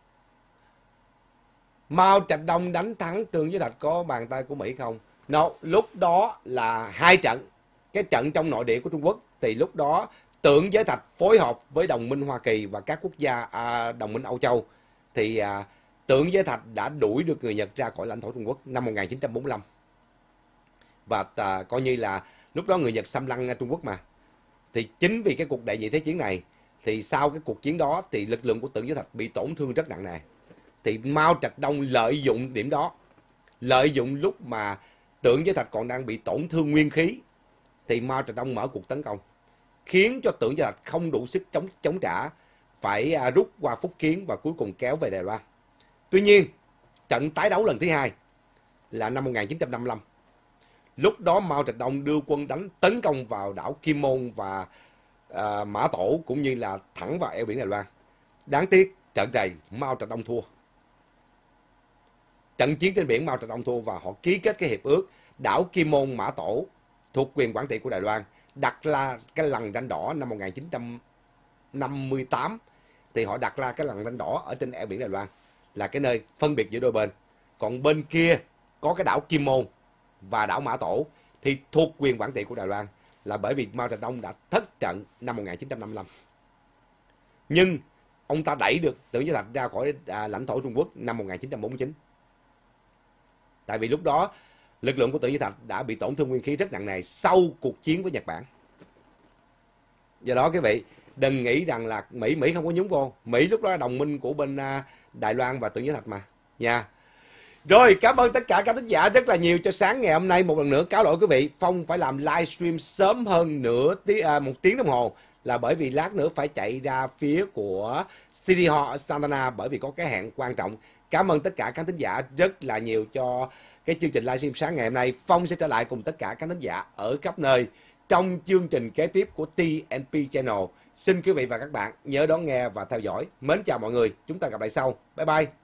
Mao Trạch Đông đánh thắng Trương Giới Thạch có bàn tay của Mỹ không? No, lúc đó là hai trận. Cái trận trong nội địa của Trung Quốc thì lúc đó Tưởng Giới Thạch phối hợp với đồng minh Hoa Kỳ và các quốc gia à, đồng minh Âu Châu. Thì à, Tưởng Giới Thạch đã đuổi được người Nhật ra khỏi lãnh thổ Trung Quốc năm một nghìn chín trăm bốn mươi lăm. Và à, coi như là lúc đó người Nhật xâm lăng Trung Quốc mà. Thì chính vì cái cuộc đệ nhị thế chiến này, thì sau cái cuộc chiến đó thì lực lượng của Tưởng Giới Thạch bị tổn thương rất nặng nề. Thì Mao Trạch Đông lợi dụng điểm đó, lợi dụng lúc mà Tưởng Giới Thạch còn đang bị tổn thương nguyên khí, thì Mao Trạch Đông mở cuộc tấn công, khiến cho Tưởng Giới Thạch không đủ sức chống chống trả, phải à, rút qua Phúc Kiến và cuối cùng kéo về Đài Loan. Tuy nhiên, trận tái đấu lần thứ hai là năm một nghìn chín trăm năm mươi lăm. Lúc đó Mao Trạch Đông đưa quân đánh tấn công vào đảo Kim Môn và à, Mã Tổ, cũng như là thẳng vào eo biển Đài Loan. Đáng tiếc trận này Mao Trạch Đông thua. Trận chiến trên biển Mao Trạch Đông thua và họ ký kết cái hiệp ước đảo Kim Môn Mã Tổ thuộc quyền quản trị của Đài Loan, đặt là cái lần ranh đỏ năm một nghìn chín trăm năm mươi tám thì họ đặt ra cái lằn ranh đỏ ở trên eo biển Đài Loan là cái nơi phân biệt giữa đôi bên. Còn bên kia có cái đảo Kim Môn và đảo Mã Tổ thì thuộc quyền quản trị của Đài Loan, là bởi vì Mao Trạch Đông đã thất trận năm một nghìn chín trăm năm mươi lăm. Nhưng ông ta đẩy được Tưởng Giới Thạch ra khỏi à, lãnh thổ Trung Quốc năm một nghìn chín trăm bốn mươi chín. Tại vì lúc đó lực lượng của Tưởng Giới Thạch đã bị tổn thương nguyên khí rất nặng nề sau cuộc chiến với Nhật Bản. Do đó quý vị đừng nghĩ rằng là Mỹ Mỹ không có nhúng vô. Mỹ lúc đó là đồng minh của bên à, Đài Loan và Tưởng Giới Thạch mà nha. Rồi, cảm ơn tất cả các thính giả rất là nhiều cho sáng ngày hôm nay. Một lần nữa cáo lỗi quý vị, Phong phải làm livestream sớm hơn nửa tí, à, một tiếng đồng hồ, là bởi vì lát nữa phải chạy ra phía của City Hall ở Santana, bởi vì có cái hẹn quan trọng. Cảm ơn tất cả các thính giả rất là nhiều cho cái chương trình livestream sáng ngày hôm nay. Phong sẽ trở lại cùng tất cả các thính giả ở khắp nơi trong chương trình kế tiếp của tê en pê Channel. Xin quý vị và các bạn nhớ đón nghe và theo dõi. Mến chào mọi người, chúng ta gặp lại sau. Bye bye.